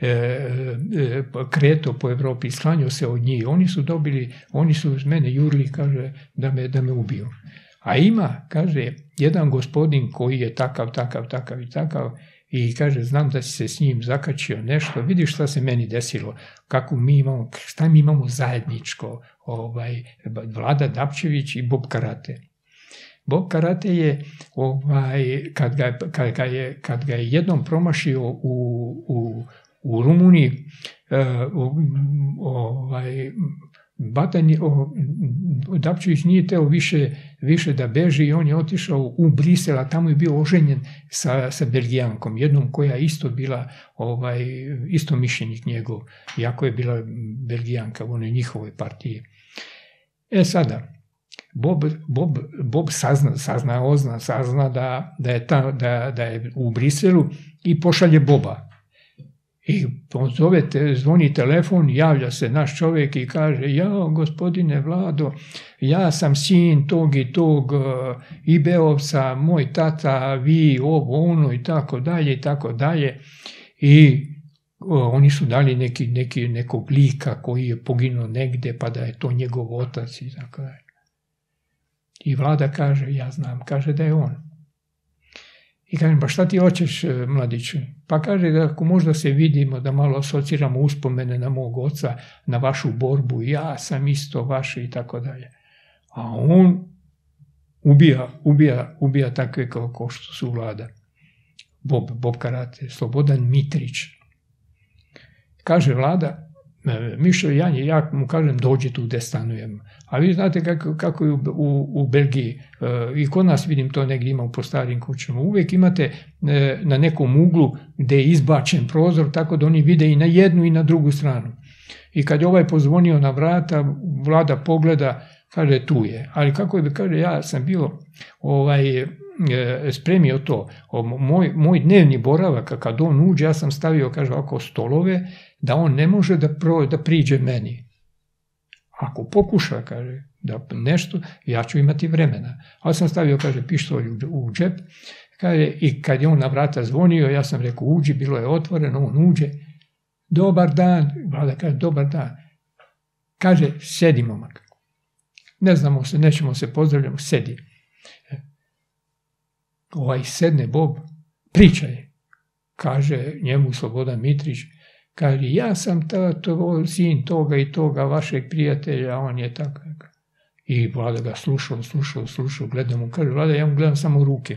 S3: e, kretao po Evropi, sklanjao se od njih, oni su dobili, oni su uz mene jurili, kaže, da me, da me ubiju. A ima, kaže, jedan gospodin koji je takav, takav, takav i takav, i kaže, znam da si se s njim zakačio nešto, vidiš šta se meni desilo, kako mi imamo, šta mi imamo zajedničko, ovaj, Vlada Dapčević i Bob Karate. Bob Karate je, ovaj, kad, ga, kad, ga je, kad ga je jednom promašio u, u, u Rumuniji, uh, ovaj, Batanje, o, Dapčević nije teo više, više da beži i on je otišao u Brisel, a tamo je bio oženjen sa, sa Belgijankom, jednom koja je isto bila ovaj, isto mišljenik njegov, iako je bila Belgijanka u onoj njihovoj partiji. E sada, Bob, Bob, Bob sazna, sazna, ozna, sazna da, da, je ta, da, da je u Briselu i pošalje Boba. I zove te, zvoni telefon, javlja se naš čovjek i kaže, ja, gospodine Vlado, ja sam sin tog i tog Ibeovca, moj tata, vi, ovo, ono i tako dalje i tako dalje. I o, oni su dali neki, neki, nekog lika koji je poginuo negde, pa da je to njegov otac i tako dalje. I Vlada kaže, ja znam, kaže da je on. I kažem, pa šta ti hoćeš, mladiću? Pa kaže da ako možda se vidimo, da malo asociramo uspomene na mog oca, na vašu borbu, ja sam isto vaš i tako dalje. A on ubija, ubija, ubija takve kao, kao što su Vlada. Bob, Bob Karate, Slobodan Mitrić. Kaže Vlada, Mišo Janje, ja mu kažem, dođe tu gde stanujem. A vi znate kako, kako je u, u, u Belgiji, e, i kod nas vidim to negdje ima po starim kućama, uvijek imate e, na nekom uglu gde je izbačen prozor, tako da oni vide i na jednu i na drugu stranu. I kad je ovaj pozvonio na vrata, Vlada pogleda, kaže tu je. Ali kako je, kaže, ja sam bio ovaj, e, spremio to. O, moj, moj dnevni boravak, kad on uđe, ja sam stavio, kaže, oko stolove, da on ne može da, pro, da priđe meni. Ako pokuša, kaže, da nešto, ja ću imati vremena. Ali sam stavio, kaže, pištolj u, u džep, kaže, i kad je on na vrata zvonio, ja sam rekao, uđi, bilo je otvoreno, on uđe, dobar dan, Vlada kaže, dobar dan. Kaže, sedi, momak. Ne znamo se, nećemo se pozdravljamo, sedi. Ovaj sedne Bob, pričaj. Kaže njemu Slobodan Mitrić, kaže, ja sam ta, to, sin toga i toga vašeg prijatelja, on je tako. I Vlada ga slušao, slušao, slušao, gleda mu, kaže, Vlada, ja mu gledam samo ruke.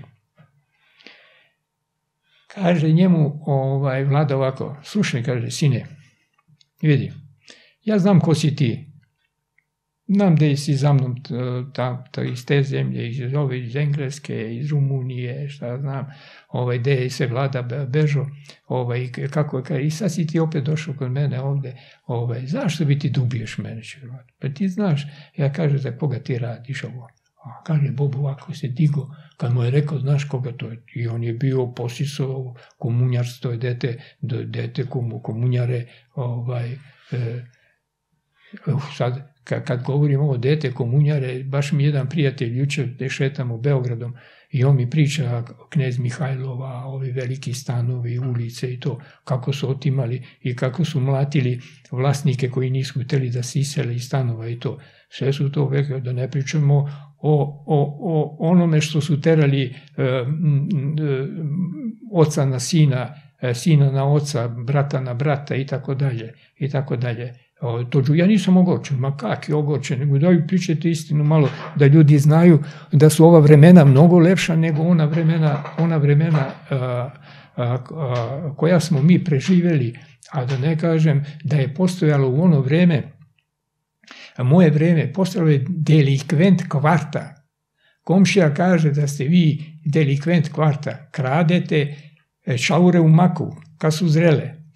S3: Kaže njemu, ovaj, Vlada ovako, slušaj, kaže, sine, vidi, ja znam ko si ti. Znam da si za mnom ta, ta, iz te zemlje, iz, ove, iz Engleske, iz Rumunije, šta znam, ovaj, gde je se Vlada bežao, ovaj, kako je, i sad si ti opet došao kod mene ovde, ovaj, zašto bi ti dubiješ mene? Pa ti znaš, ja kažem, za koga ti radiš ovo? A kaže, Bob ovako se digo, kad mu je rekao, znaš koga to je? I on je bio posisao komunjarstvo, je dete, dete komunjare, ovaj, e, sad, kad govorim ovo dete komunjare, baš mi jedan prijatelj jučer gde šetamo Beogradom i on mi priča knez Mihajlova, ovi veliki stanovi, ulice i to, kako su otimali i kako su mlatili vlasnike koji nisu hteli da se isele iz stanova i to. Sve su to veke, da ne pričamo o, o, o onome što su terali e, m, e, oca na sina, e, sina na oca, brata na brata i tako dalje, i tako dalje. To, ja nisam ogorčen, ma kak je ogorčen, nego da vi pričate istinu malo, da ljudi znaju da su ova vremena mnogo lepša nego ona vremena, ona vremena a, a, a, koja smo mi preživjeli, a da ne kažem da je postojalo u ono vreme, moje vreme, postojalo je delikvent kvarta. Komšija kaže da ste vi delikvent kvarta, kradete šaure u maku kad su zrele.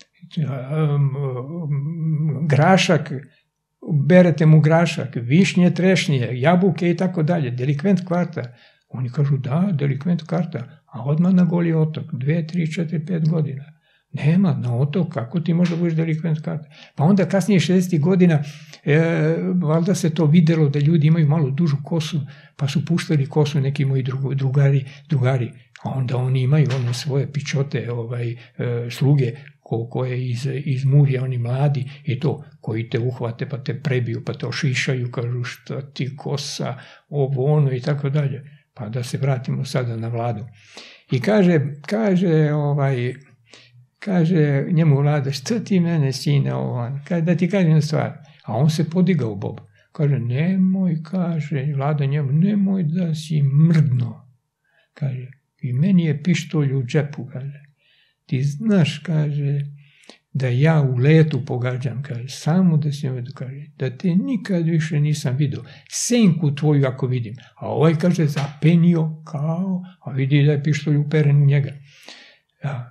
S3: Grašak, berete mu grašak, višnje, trešnje, jabuke i tako dalje, delikvent kvarta. Oni kažu da, delikvent kvarta, a odmah na Goli otok, dve, tri, četiri, pet godina. Nema, na otok, kako ti možda budeš delikvent kvarta? Pa onda kasnije šezdesetih godina, e, valjda se to videlo da ljudi imaju malo dužu kosu, pa su puštali kosu neki moji drugari, drugari. A onda oni imaju one svoje pičote, ovaj, e, sluge, ko, koje iz, iz Murija, oni mladi i to, koji te uhvate pa te prebiju, pa te ošišaju, kažu šta ti kosa, ovo ono i tako dalje. Pa da se vratimo sada na Vladu. I kaže, kaže, ovaj, kaže njemu Vlada, šta ti mene, sine, ovan, kaže, da ti kažem stvar. A on se podigao, Bob. Kaže, nemoj, kaže, Vlada njemu, nemoj da si mrdno. Kaže, i meni je pištolj u džepu, kaže. Ti znaš, kaže, da ja u letu pogađam, kaže, samo da si vidio, kaže, da te nikad više nisam vidio, senku tvoju ako vidim. A ovaj, kaže, zapenio kao, a vidi da je pištolj uperen u njega. Ja.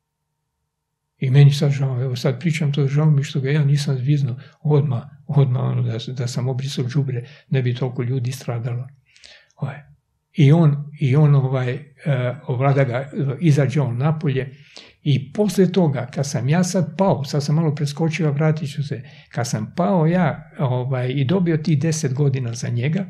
S3: I meni sad žao, evo sad pričam to, žao mi što ga ja nisam zviznuo odmah, odmah ono da, da sam obrisao džubre, ne bi toliko ljudi stradalo. Ovaj. I on, i on ovaj, uh, Vlada ga, izađe on napolje i posle toga, kad sam ja sad pao, sad sam malo preskočio, a vratit ću se, kad sam pao ja ovaj, i dobio tih deset godina za njega,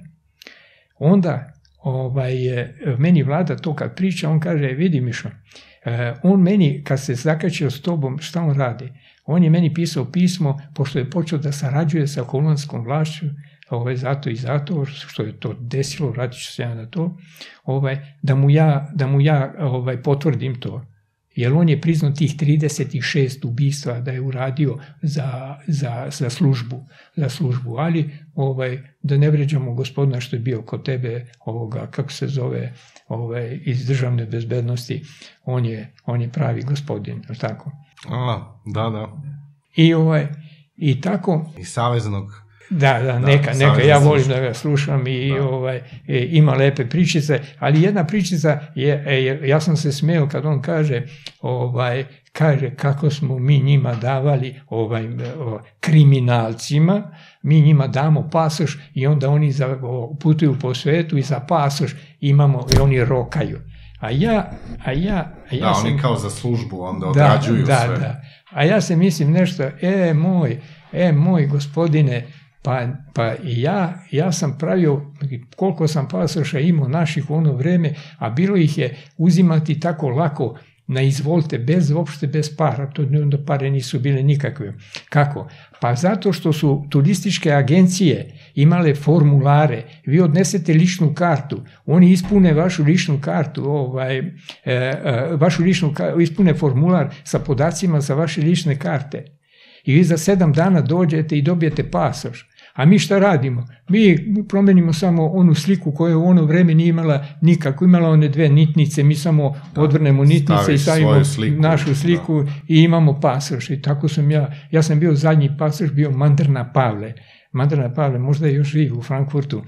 S3: onda ovaj, meni Vlada to kad priča, on kaže, vidi Mišo, uh, on meni, kad se zakačio s tobom, šta on radi? On je meni pisao pismo, pošto je počeo da sarađuje sa kolonskom vlašću, ovaj, zato i zato, što je to desilo, vratit ću se ja na to, ovaj, da mu ja, da mu ja ovaj, potvrdim to. Jer on je priznao tih trideset šest ubistva da je uradio za, za, za, službu, za službu. Ali ovaj, da ne vređamo gospodina što je bio kod tebe, ovoga, kako se zove, ovaj, iz državne bezbednosti, on je, on je pravi gospodin, tako?
S2: A, da, da.
S3: I, ovaj, i tako...
S2: I saveznog...
S3: Da, da, neka, da, neka, ja volim da ga slušam i da. Ovaj, e, ima lepe pričice, ali jedna pričica je, e, ja sam se smeo kad on kaže, ovaj, kaže kako smo mi njima davali, ovaj, o, kriminalcima, mi njima damo pasoš i onda oni za, o, putuju po svetu i za pasoš imamo i oni rokaju. A ja, a ja, a ja
S2: da,
S3: sam,
S2: oni kao za službu onda odrađuju
S3: da,
S2: sve.
S3: Da, da. A ja se mislim nešto, e moj, e moj gospodine, Pa, pa ja, ja sam pravio, koliko sam pasoša imao naših u ono vreme, a bilo ih je uzimati tako lako na izvolte, bez, uopšte bez para, to onda pare nisu bile nikakve. Kako? Pa zato što su turističke agencije imale formulare, vi odnesete ličnu kartu, oni ispune vašu ličnu kartu, ovaj, e, e, vašu ličnu, ispune formular sa podacima za vaše lične karte. I vi za sedam dana dođete i dobijete pasoš. A mi šta radimo? Mi promenimo samo onu sliku koja u ono vreme nije imala nikako, imala one dve nitnice, mi samo da, odvrnemo nitnice i stavimo sliku, našu sliku da. I imamo pasoš. I tako sam ja, ja sam bio zadnji pasoš, bio Mandrana Pavle. Mandrana Pavle, možda je još živ u Frankfurtu,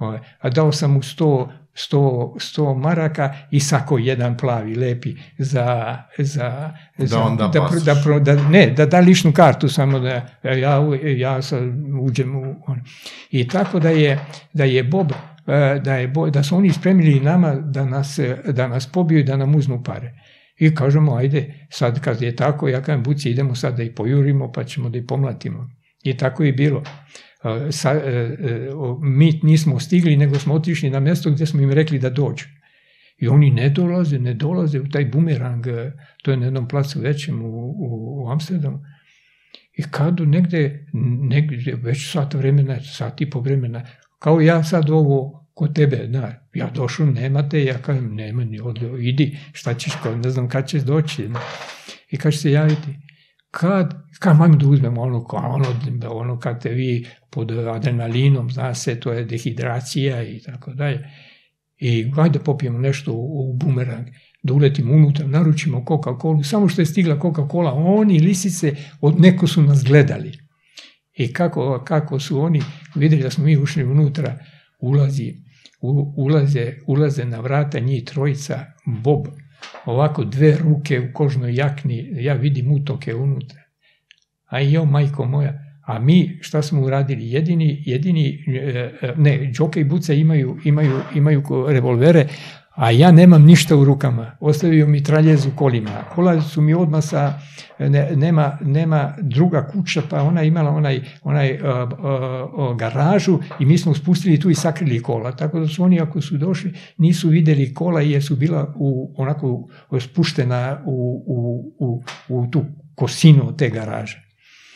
S3: a dao sam mu sto, sto, sto maraka i sako jedan plavi, lepi, za, za,
S2: da,
S3: za
S2: onda
S3: da, da, da, ne, da da ličnu kartu, samo da ja, ja sad uđem u on. I tako da je, da je Bob, da, je Bob, da su oni spremili nama da nas, da nas pobiju i da nam uzmu pare. I kažemo, ajde, sad kad je tako, ja kažem, buci, idemo sad da ih pojurimo, pa ćemo da ih pomlatimo. I tako je bilo. Sa, e, e, mi nismo stigli, nego smo otišli na mjesto gdje smo im rekli da dođu. I oni ne dolaze, ne dolaze u taj bumerang, to je na jednom placu većem u, u, u Amsterdamu. I kad negde, negde, već sat vremena, sat i po vremena, kao ja sad ovo kod tebe, na, ja došao, nemate, ja kažem, nema, ni odlio, idi, šta ćeš, ne znam kad ćeš doći. Ne. I kad će se javiti, kad, kad mam da uzmemo ono, ono, ono kad te vi pod adrenalinom, zna se, to je dehidracija i tako dalje. I hajde popijemo nešto u, u bumerang, da uletimo unutra, naručimo Coca-Colu, samo što je stigla Coca-Cola, oni lisice od neko su nas gledali. I kako, kako su oni vidjeli da smo mi ušli unutra, ulazi, u, ulaze, ulaze na vrata njih trojica, Bob, ovako dve ruke u kožnoj jakni, ja vidim utoke unutra. A jo, majko moja, a mi šta smo uradili? Jedini, jedini, ne, Đoka i Buca imaju, imaju, imaju revolvere, a ja nemam ništa u rukama. Ostavio mi traljez u kolima. Kola su mi odmah sa, ne, nema, nema druga kuća, pa ona imala onaj, onaj uh, uh, uh, garažu i mi smo spustili tu i sakrili kola. Tako da su oni, ako su došli, nisu vidjeli kola jer su bila u, onako spuštena u, u, u, u tu kosinu te garaže.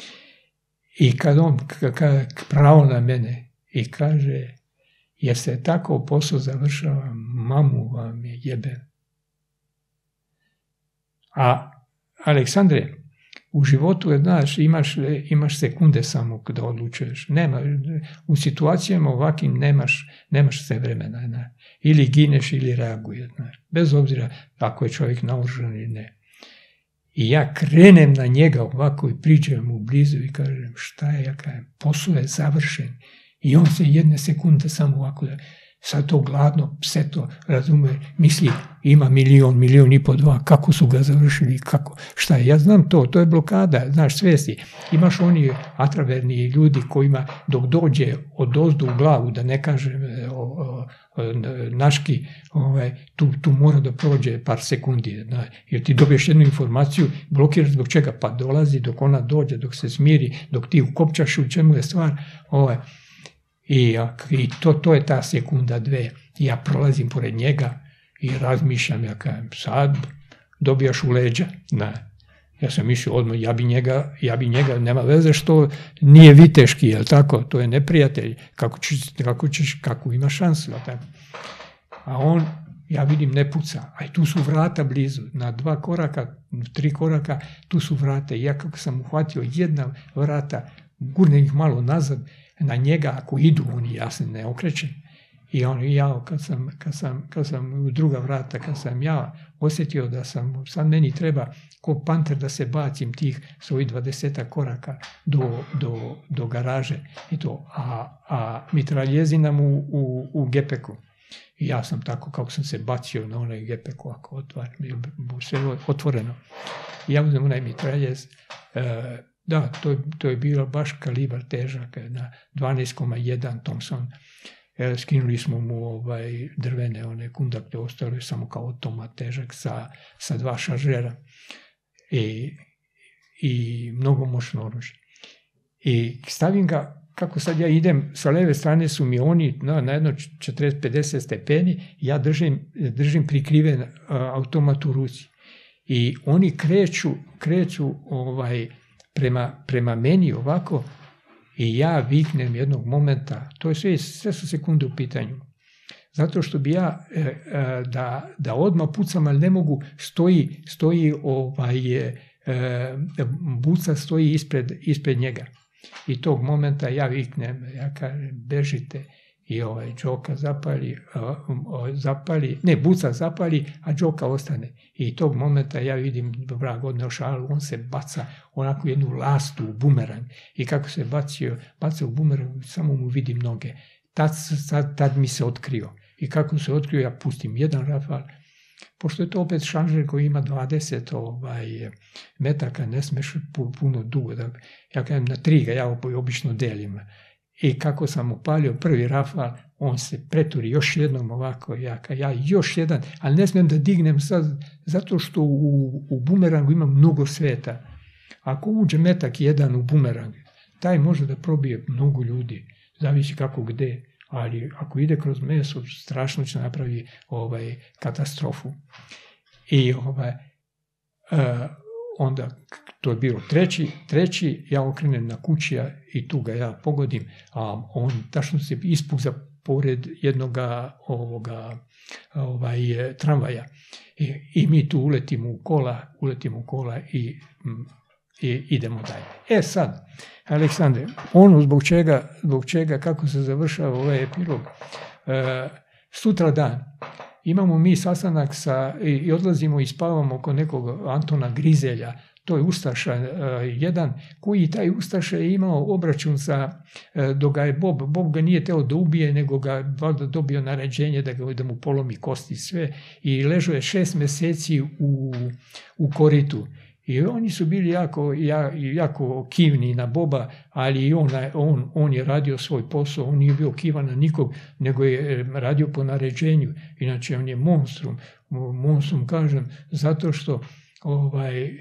S3: I kad on pravo na mene i kaže, jer se tako posao završava, mamu vam je jebe. A Aleksandre, u životu, znaš, imaš, imaš sekunde samo da odlučuješ. Nema, u situacijama ovakvim nemaš, nemaš sve vremena. Ne? Ili gineš ili reaguješ. Bez obzira ako je čovjek naoružan ili ne. I ja krenem na njega ovako i priđem mu blizu i kažem šta je, ja kažem, posao je završen. I on se jedne sekunde samo ovako da... Sad to gladno pse to razume, misli ima milion, milion i po dva, kako su ga završili, kako, šta je, ja znam to, to je blokada, znaš, svesti. Imaš oni atraverni ljudi kojima dok dođe od ozdu u glavu, da ne kažem o, o, o, naški, ovaj, tu, tu mora da prođe par sekundi, da, jer ti dobiješ jednu informaciju, blokiraš zbog čega, pa dolazi dok ona dođe, dok se smiri, dok ti ukopčaš u čemu je stvar, ovaj, I, i to, to je ta sekunda, dve. Ja prolazim pored njega i razmišljam, ja kažem, sad dobijaš u leđa. Ne. Ja sam mislio odmah, ja bi njega, ja bi njega, nema veze što nije viteški, jel tako, to je neprijatelj, kako ćeš, kako ćeš, kako ima šansu, jel tako. A on, ja vidim, ne puca, a i tu su vrata blizu, na dva koraka, tri koraka, tu su vrata. I ja kako sam uhvatio jedna vrata, gurnem ih malo nazad, na njega, ako idu, oni jasno ne okrećen. I on i ja, kad sam, kad sam, kad sam u druga vrata, kad sam ja osjetio da sam, sad meni treba ko panter da se bacim tih svojih dvadesetak koraka do, do, do garaže i to, a, a mitraljezi nam u, u, u gepeku. I ja sam tako, kako sam se bacio na onaj gepeku, ako otvar, sve otvoreno. I ja uzem onaj mitraljez, e, da, to, to je bilo baš kalibar težak, na dvanaest zarez jedan Thompson. E, skinuli smo mu ovaj, drvene one kundakte, ostalo je samo kao automat težak sa, sa dva šaržera i, i mnogo moćno oružje. I stavim ga, kako sad ja idem, sa leve strane su mi oni na, na jedno četrdeset pedeset stepeni, ja držim, držim prikriven a, automat u ruci. I oni kreću, kreću ovaj, Prema, prema meni ovako i ja viknem jednog momenta, to je sve, sve su sekunde u pitanju, zato što bi ja e, e, da, da odmah pucam, ali ne mogu, stoji, stoji ovaj, e, buca stoji ispred, ispred njega i tog momenta ja viknem, ja kažem bežite i ovaj Đoka zapali, a, a, zapali, ne buca zapali, a Đoka ostane. I tog momenta ja vidim vrag odneo šalu, on se baca onako jednu lastu u bumerang. I kako se bacio, baca u bumerang, samo mu vidim noge. Tad, tad, tad mi se otkrio. I kako se otkrio, ja pustim jedan rafal. Pošto je to opet šanžer koji ima dvadeset ovaj, metaka, ne smeš puno dugo. Da, ja kažem, na tri ga ja obično delim. I kako sam upalio prvi rafal, on se preturi još jednom ovako, ja, ja još jedan, ali ne smijem da dignem sad, zato što u, u bumerangu ima mnogo sveta. Ako uđe metak jedan u bumerang, taj može da probije mnogo ljudi, zavisi kako gde, ali ako ide kroz meso, strašno će napravi ovaj, katastrofu. I ovaj, uh, onda to je bilo treći, treći, ja okrenem na kućija i tu ga ja pogodim, a on tačno se ispuza pored jednog ovoga, ovaj, tramvaja. I, I mi tu uletimo u kola, uletimo u kola i, i idemo dalje. E sad, Aleksandre, ono zbog čega, zbog čega kako se završava ovaj epilog, e, sutra dan, imamo mi sastanak sa, i, i odlazimo i spavamo kod nekog Antona Grizelja, to je Ustaša uh, jedan, koji taj Ustaša je imao obračun sa, uh, dok ga je Bob, Bob ga nije teo da ubije, nego ga valjda dobio naređenje da, ga, da mu polomi kosti sve i ležao je šest meseci u, u koritu. I oni su bili jako, jako kivni na Boba, ali on, on, on je radio svoj posao, on nije bio kivan na nikog, nego je radio po naređenju. Inače, on je monstrum. Monstrum, kažem, zato što ovaj,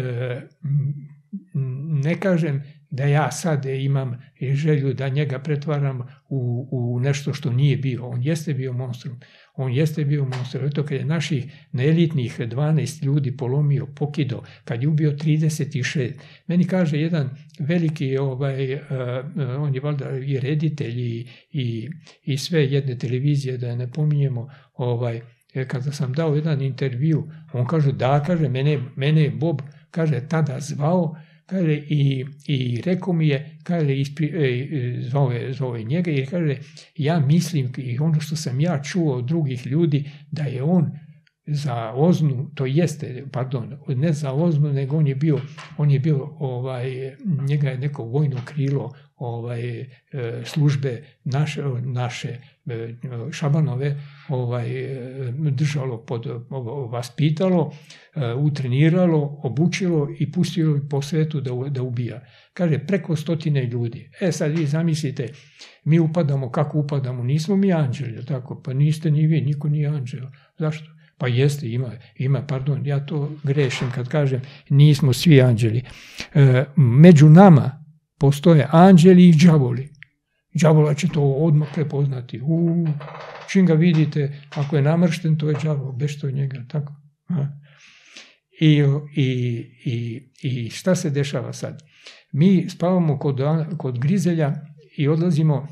S3: ne kažem da ja sad imam želju da njega pretvaram u, u nešto što nije bio. On jeste bio monstrum. On jeste bio monstrum. Eto kad je naših neelitnih dvanaest ljudi polomio, pokido, kad je ubio trideset šest. Meni kaže jedan veliki, ovaj, uh, on je valjda i reditelj i, i, i sve jedne televizije, da ne pominjemo, ovaj, kada sam dao jedan intervju, on kaže, da, kaže, mene, mene je Bob, kaže, tada zvao, kaže, i, i rekao mi je, kaže, ispri, e, zove, zove njega i kaže, ja mislim, i ono što sam ja čuo od drugih ljudi, da je on za Oznu, to jeste, pardon, ne za Oznu, nego on je bio, on je bio, ovaj, njega je neko vojno krilo ovaj, službe naše, naše Šabanove ovaj, držalo, pod, vaspitalo, utreniralo, obučilo i pustilo po svetu da, da ubija. Kaže, preko stotine ljudi. E sad vi zamislite, mi upadamo, kako upadamo, nismo mi anđeli, tako? Pa niste ni vi, niko nije anđel. Zašto? Pa jeste, ima, ima, pardon, ja to grešim kad kažem, nismo svi anđeli. E, među nama postoje anđeli i đavoli. Đavola će to odmah prepoznati. U, čim ga vidite, ako je namršten, to je đavol, bežite od njega, tako? A? I, i, i, I šta se dešava sad? Mi spavamo kod, kod Grizelja i odlazimo.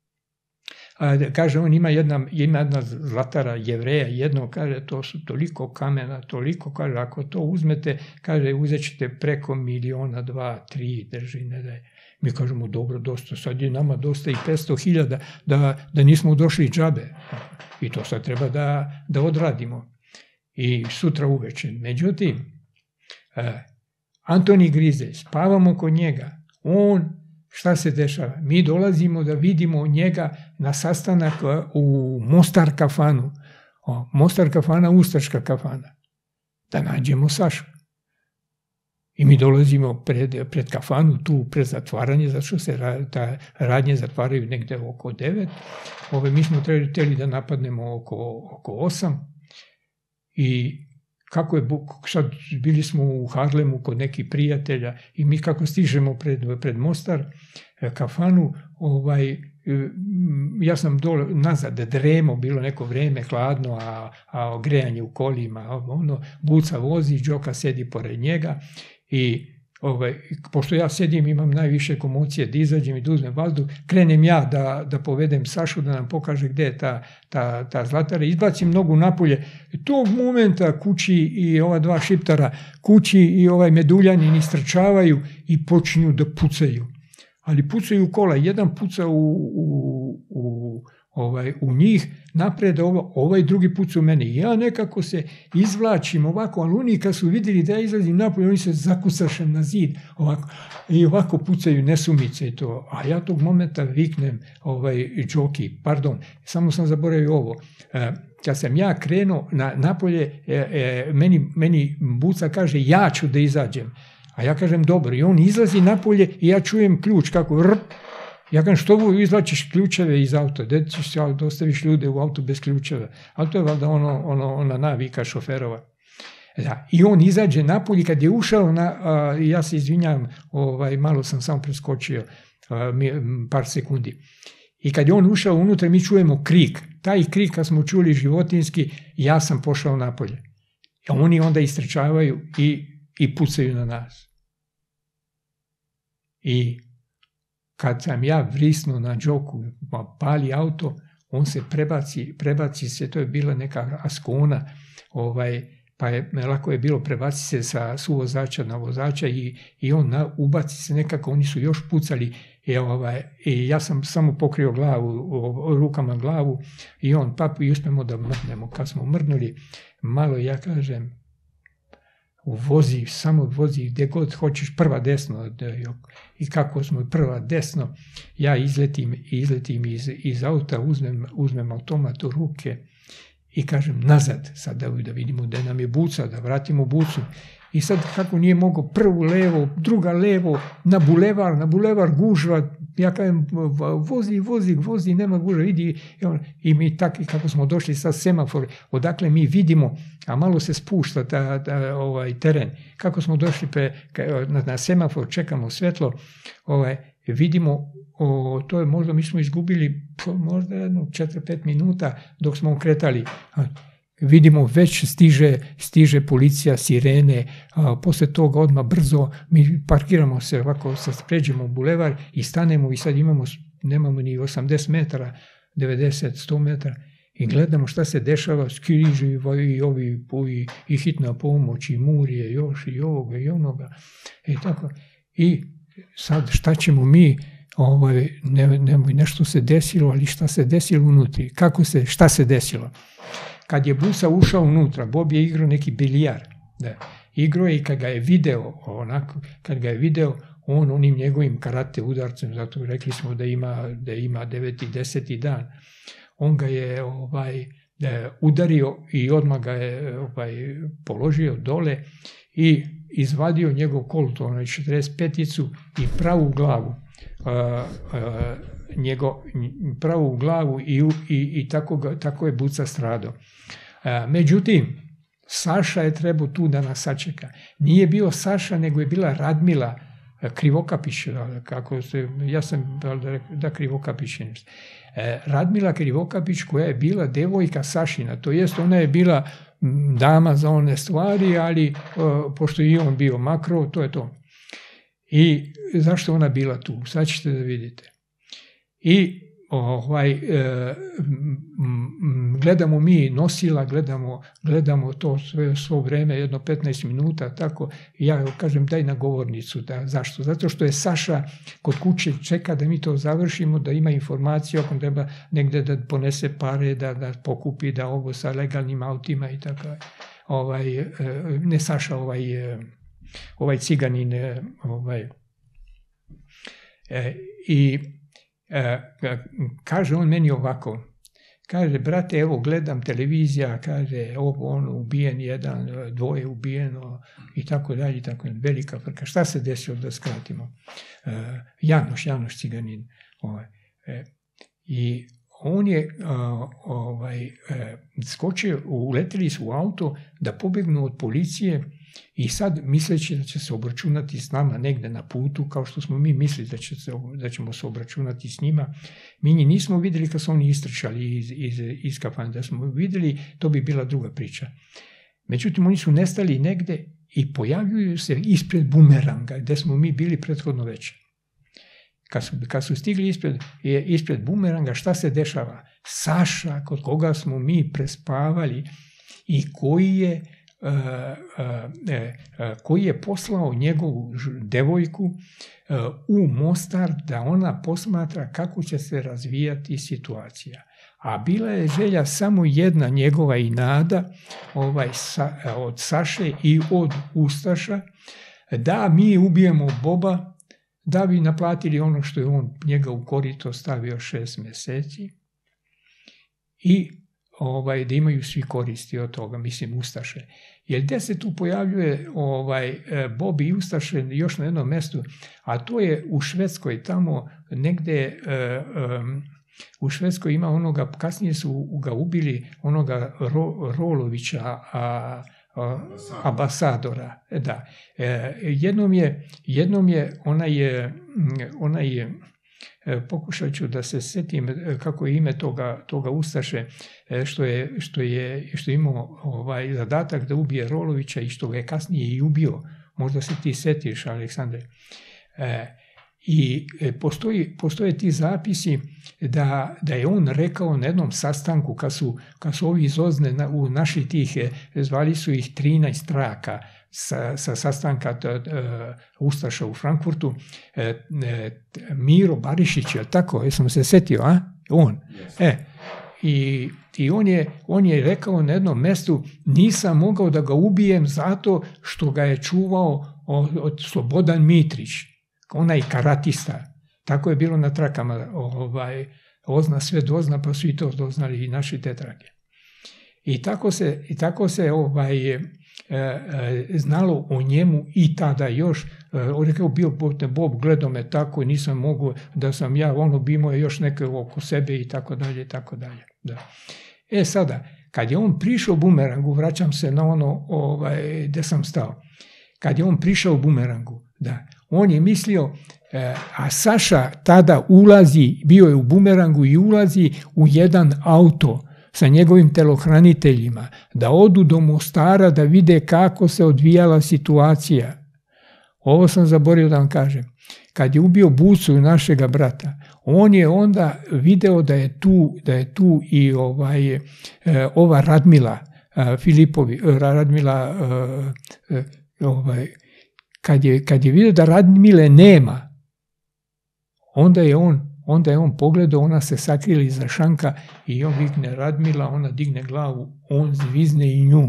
S3: A, kaže, on ima jedna, ima jedna zlatara Jevreja, jedno, kaže, to su toliko kamena, toliko, kaže, ako to uzmete, kaže, uzet ćete preko miliona, dva, tri, drži, ne daj. Mi kažemo, dobro, dosta, sad je nama dosta i petsto hiljada, da, da nismo došli džabe. I to sad treba da, da odradimo. I sutra uveče. Međutim, uh, Antoni Grizelj, spavamo kod njega, on, šta se dešava? Mi dolazimo da vidimo njega na sastanak u Mostar kafanu. O, Mostar kafana, ustaška kafana. Da nađemo Sašu. I mi dolazimo pred, pred kafanu, tu pred zatvaranje, zato što se ra, ta radnje zatvaraju negde oko devet. Ove, mi smo trebali da napadnemo oko, oko osam. I kako je, sad bili smo u Harlemu kod nekih prijatelja i mi kako stižemo pred, pred Mostar kafanu, ovaj, ja sam dole nazad dremo, bilo neko vreme hladno, a, a grejanje u kolima, ono, buca vozi, Đoka sedi pored njega i ovaj, pošto ja sedim, imam najviše komocije, da izađem i da uzmem vazduh, krenem ja da, da povedem Sašu da nam pokaže gde je ta, ta, ta zlatara, izbacim nogu napolje. Tog momenta kući i ova dva šiptara, kući i ovaj meduljanin istrčavaju i počinju da pucaju. Ali pucaju u kola, jedan puca u, u, u, ovaj, u njih, napred ovo, ovaj drugi puca u mene. Ja nekako se izvlačim ovako, ali oni kad su vidjeli da ja izlazim napolje, oni se zakusaše na zid ovako, i ovako pucaju nesumice i to. A ja tog momenta viknem ovaj, Đoki, pardon, samo sam zaboravio ovo. E, kad sam ja krenuo na, napolje, e, e, meni, meni buca kaže ja ću da izađem. A ja kažem dobro, i on izlazi napolje i ja čujem ključ kako rp. Ja kažem, što izvlačiš ključeve iz auta, gde ćeš se da ostaviš ljude u autu bez ključeva? Ali to je valjda ono, ono, ona navika šoferova. Da. I on izađe napolje, kad je ušao, na, a, ja se izvinjam, ovaj, malo sam samo preskočio a, mi, par sekundi. I kad je on ušao unutra, mi čujemo krik. Taj krik, kad smo čuli životinski, ja sam pošao napolje. A oni onda istrčavaju i, i pucaju na nas. I kad sam ja vrisnuo na Đoku, pali auto, on se prebaci, prebaci se, to je bila neka Askona, ovaj, pa je, lako je bilo prebaci se sa suvozača na vozača i, i on na, ubaci se nekako, oni su još pucali i, ovaj, i ja sam samo pokrio glavu, rukama glavu i on papu i uspemo da mrnemo. Kad smo mrnuli, malo ja kažem, vozi, samo vozi gdje god hoćeš, prva desno. I kako smo prva desno, ja izletim, izletim iz, iz auta, uzmem, uzmem automat u ruke i kažem nazad, sad da, da vidimo gdje nam je buca, da vratimo bucu. I sad kako nije mogao, prvu levo, druga levo, na bulevar, na bulevar gužva, ja kažem vozi, vozi, vozi, nema gužva, vidi. I mi tako, kako smo došli sa semafor, odakle mi vidimo, a malo se spušta ta, ta, ovaj, teren. Kako smo došli pre, na, na semafor, čekamo svetlo, ovaj, vidimo, o, to je možda, mi smo izgubili možda jedno četiri pet minuta dok smo okretali. Vidimo već stiže, stiže policija, sirene, a, posle toga odmah brzo mi parkiramo se ovako, sad pređemo u bulevar i stanemo i sad imamo, nemamo ni osamdeset metara, devedeset, sto metara i gledamo šta se dešava, skriži i ovi i, i hitna pomoć i murije još i ovoga i onoga i tako. I sad šta ćemo mi, ovaj, ne, ne, nešto se desilo, ali šta se desilo unutri, kako se, šta se desilo? Kad je Busa ušao unutra, Bob je igrao neki bilijar, da, igrao je i kad ga je video, onako, kad ga je video, on onim njegovim karate udarcem, zato rekli smo da ima, da ima deveti, deseti dan, on ga je ovaj, udario i odmah ga je ovaj, položio dole i izvadio njegov kolt, onaj četrdeset peticu i pravu glavu, a, a, njego, pravu glavu i, i, i tako, ga, tako je Buca stradao. A, međutim, Saša je trebao tu da nas sačeka. Nije bio Saša, nego je bila Radmila Krivokapić, kako se, ja sam da, da Krivokapić. Radmila Krivokapić koja je bila devojka Sašina, to jest ona je bila dama za one stvari, ali pošto i on bio makro, to je to. I zašto ona bila tu? Sad ćete da vidite. I ovaj, e, gledamo mi nosila, gledamo, gledamo to sve, svo vreme, jedno petnaest minuta, tako, i ja kažem daj na govornicu, da, zašto? Zato što je Saša kod kuće čeka da mi to završimo, da ima informaciju, ako treba negde da ponese pare, da, da pokupi, da ovo sa legalnim autima i tako. Ovaj, e, ne Saša, ovaj, e, ovaj ciganin, e, ovaj, e, i E, kaže on meni ovako, kaže, brate, evo gledam televizija, kaže, ovo ono, ubijen jedan, dvoje ubijeno i tako dalje, tako dalje, velika frka. Šta se desilo, da skratimo? E, Janoš, Janoš Ciganin. Ovaj, e, I on je a, ovaj, e, skočio, uleteli su u auto da pobegnu od policije. I sad, misleći da će se obračunati s nama negde na putu, kao što smo mi mislili da, će se, da ćemo se obračunati s njima, mi njih nismo vidjeli kad su oni istrčali iz, iz, iz kafane. Da smo vidjeli, to bi bila druga priča. Međutim, oni su nestali negde i pojavljuju se ispred Bumeranga, gde smo mi bili prethodno večer. Kad su, kad su stigli ispred, ispred Bumeranga, šta se dešava? Saša, kod koga smo mi prespavali i koji je Uh, uh, uh, koji je poslao njegovu devojku uh, u Mostar da ona posmatra kako će se razvijati situacija. A bila je želja samo jedna njegova i nada ovaj, sa, od Saše i od Ustaša da mi ubijemo Boba, da bi naplatili ono što je on njega u korito stavio šest meseci i ovaj, da imaju svi koristi od toga, mislim Ustaše. Jer gde se tu pojavljuje ovaj, Bob i Ustaše još na jednom mestu, a to je u Švedskoj, tamo negde um, u Švedskoj ima onoga, kasnije su ga ubili, onoga Ro, Rolovića, a, a, ambasadora. Da. E, jednom je, jednom je onaj, onaj je, pokušat ću da se setim kako je ime toga, toga Ustaše, što je, što je, što je imao ovaj zadatak da ubije Rolovića i što ga je kasnije i ubio. Možda se ti setiš, Aleksandre. E, I postoji, postoje ti zapisi da, da je on rekao na jednom sastanku, kad su, kad su ovi iz Ozne na, u našli tih, zvali su ih trinaest traka, sa, sa sastanka t, t, Ustaša u Frankfurtu, e, e, Miro Barišić, je tako? Jesam se setio, a? On. Yes. E, i, i on, je, on je rekao na jednom mestu, nisam mogao da ga ubijem zato što ga je čuvao od, od Slobodan Mitrić, onaj karatista. Tako je bilo na trakama, ovaj, Ozna sve dozna, pa su i to doznali i naši te trake. I tako se, i tako se ovaj, e, e, znalo o njemu i tada još. E, on rekao, bio Bob, gledao me tako i nisam mogao da sam ja, ono bi imao još neke oko sebe i tako dalje, i tako dalje. Da. E sada, kad je on prišao u Bumerangu, vraćam se na ono ovaj, gde sam stao, kad je on prišao u Bumerangu, da, on je mislio, e, a Saša tada ulazi, bio je u Bumerangu i ulazi u jedan auto sa njegovim telohraniteljima, da odu do Mostara da vide kako se odvijala situacija. Ovo sam zaboravio da vam kažem. kad je ubio Bucu, našega brata, on je onda video da je tu, da je tu i ovaj, ova Radmila Filipovi, Radmila, ovaj, kad je, kad je vidio da Radmile nema, onda je on Onda je on pogledao, ona se sakrila iza šanka i on vikne Radmila, ona digne glavu, on zvizne i nju.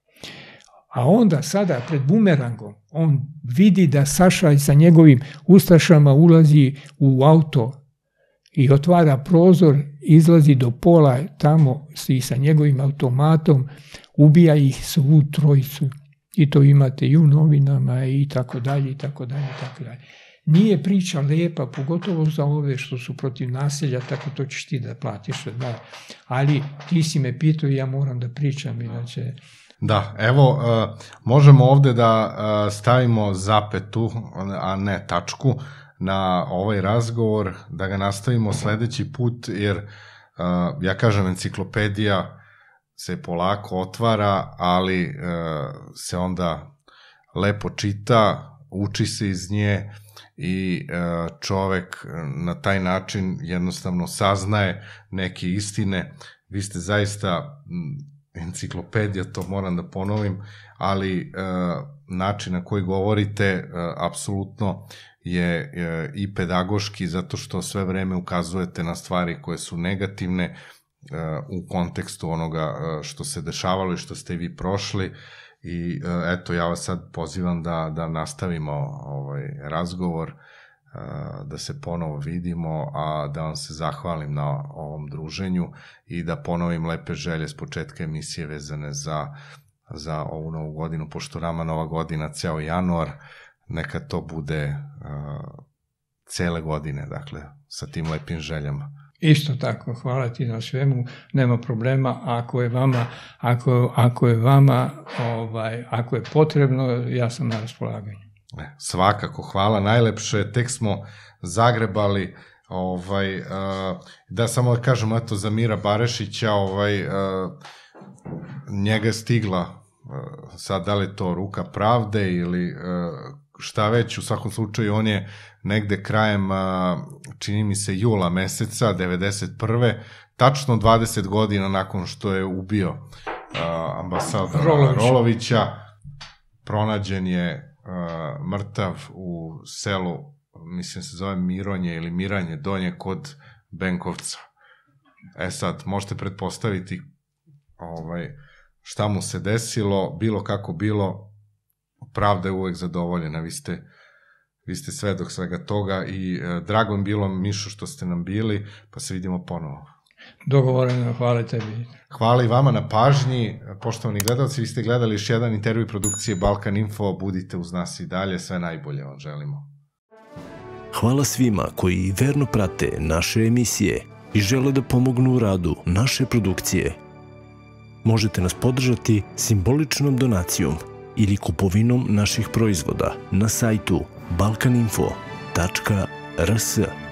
S3: A onda sada pred bumerangom on vidi da Saša sa njegovim ustašama ulazi u auto i otvara prozor, izlazi do pola tamo i sa njegovim automatom ubija ih svu trojicu. I to imate i u novinama i tako dalje i tako dalje i tako dalje. Nije priča lepa, pogotovo za ove što su protiv nasilja, tako to ćeš ti da platiš. Da. Ali ti si me pitao i ja moram da pričam, inače...
S2: Da, evo, uh, možemo ovde da uh, stavimo zapetu, a ne tačku, na ovaj razgovor, da ga nastavimo sledeći put, jer, uh, ja kažem, enciklopedija se polako otvara, ali uh, se onda lepo čita, uči se iz nje, i čovek na taj način jednostavno saznaje neke istine. Vi ste zaista enciklopedija, to moram da ponovim, ali način na koji govorite apsolutno je i pedagoški, zato što sve vreme ukazujete na stvari koje su negativne u kontekstu onoga što se dešavalo i što ste vi prošli. I eto, ja vas sad pozivam da, da nastavimo ovaj razgovor, da se ponovo vidimo, a da vam se zahvalim na ovom druženju i da ponovim lepe želje s početka emisije vezane za, za ovu novu godinu, pošto nama nova godina ceo januar, neka to bude uh, cele godine, dakle, sa tim lepim željama.
S3: Isto tako, hvala ti na svemu, nema problema, ako je vama, ako, ako je vama, ovaj, ako je potrebno, ja sam na raspolaganju.
S2: Svakako, hvala, najlepše, tek smo zagrebali, ovaj, uh, da samo da kažem, eto, za Mira Barešića, ovaj, uh, njega je stigla, uh, sad da li to ruka pravde ili uh, šta već, u svakom slučaju on je negde krajem, čini mi se, jula meseca devedeset prve, tačno dvadeset godina nakon što je ubio ambasadora Rolovića. Rolovića, pronađen je mrtav u selu, mislim se zove Mironje ili Miranje Donje kod Benkovca. E sad, možete pretpostaviti ovaj, šta mu se desilo, bilo kako bilo, pravda je uvek zadovoljena, vi ste, vi ste svedok svega toga i e, drago mi bilo, Mišo, što ste nam bili, pa se vidimo ponovo.
S3: Dogovoreno, hvala tebi.
S2: Hvala i vama na pažnji, poštovani gledalci, vi ste gledali još jedan intervju produkcije Balkan Info, budite uz nas i dalje, sve najbolje vam želimo.
S1: Hvala svima koji verno prate naše emisije i žele da pomognu u radu naše produkcije. Možete nas podržati simboličnom donacijom ili kupovinom naših proizvoda na sajtu balkaninfo tačka r s.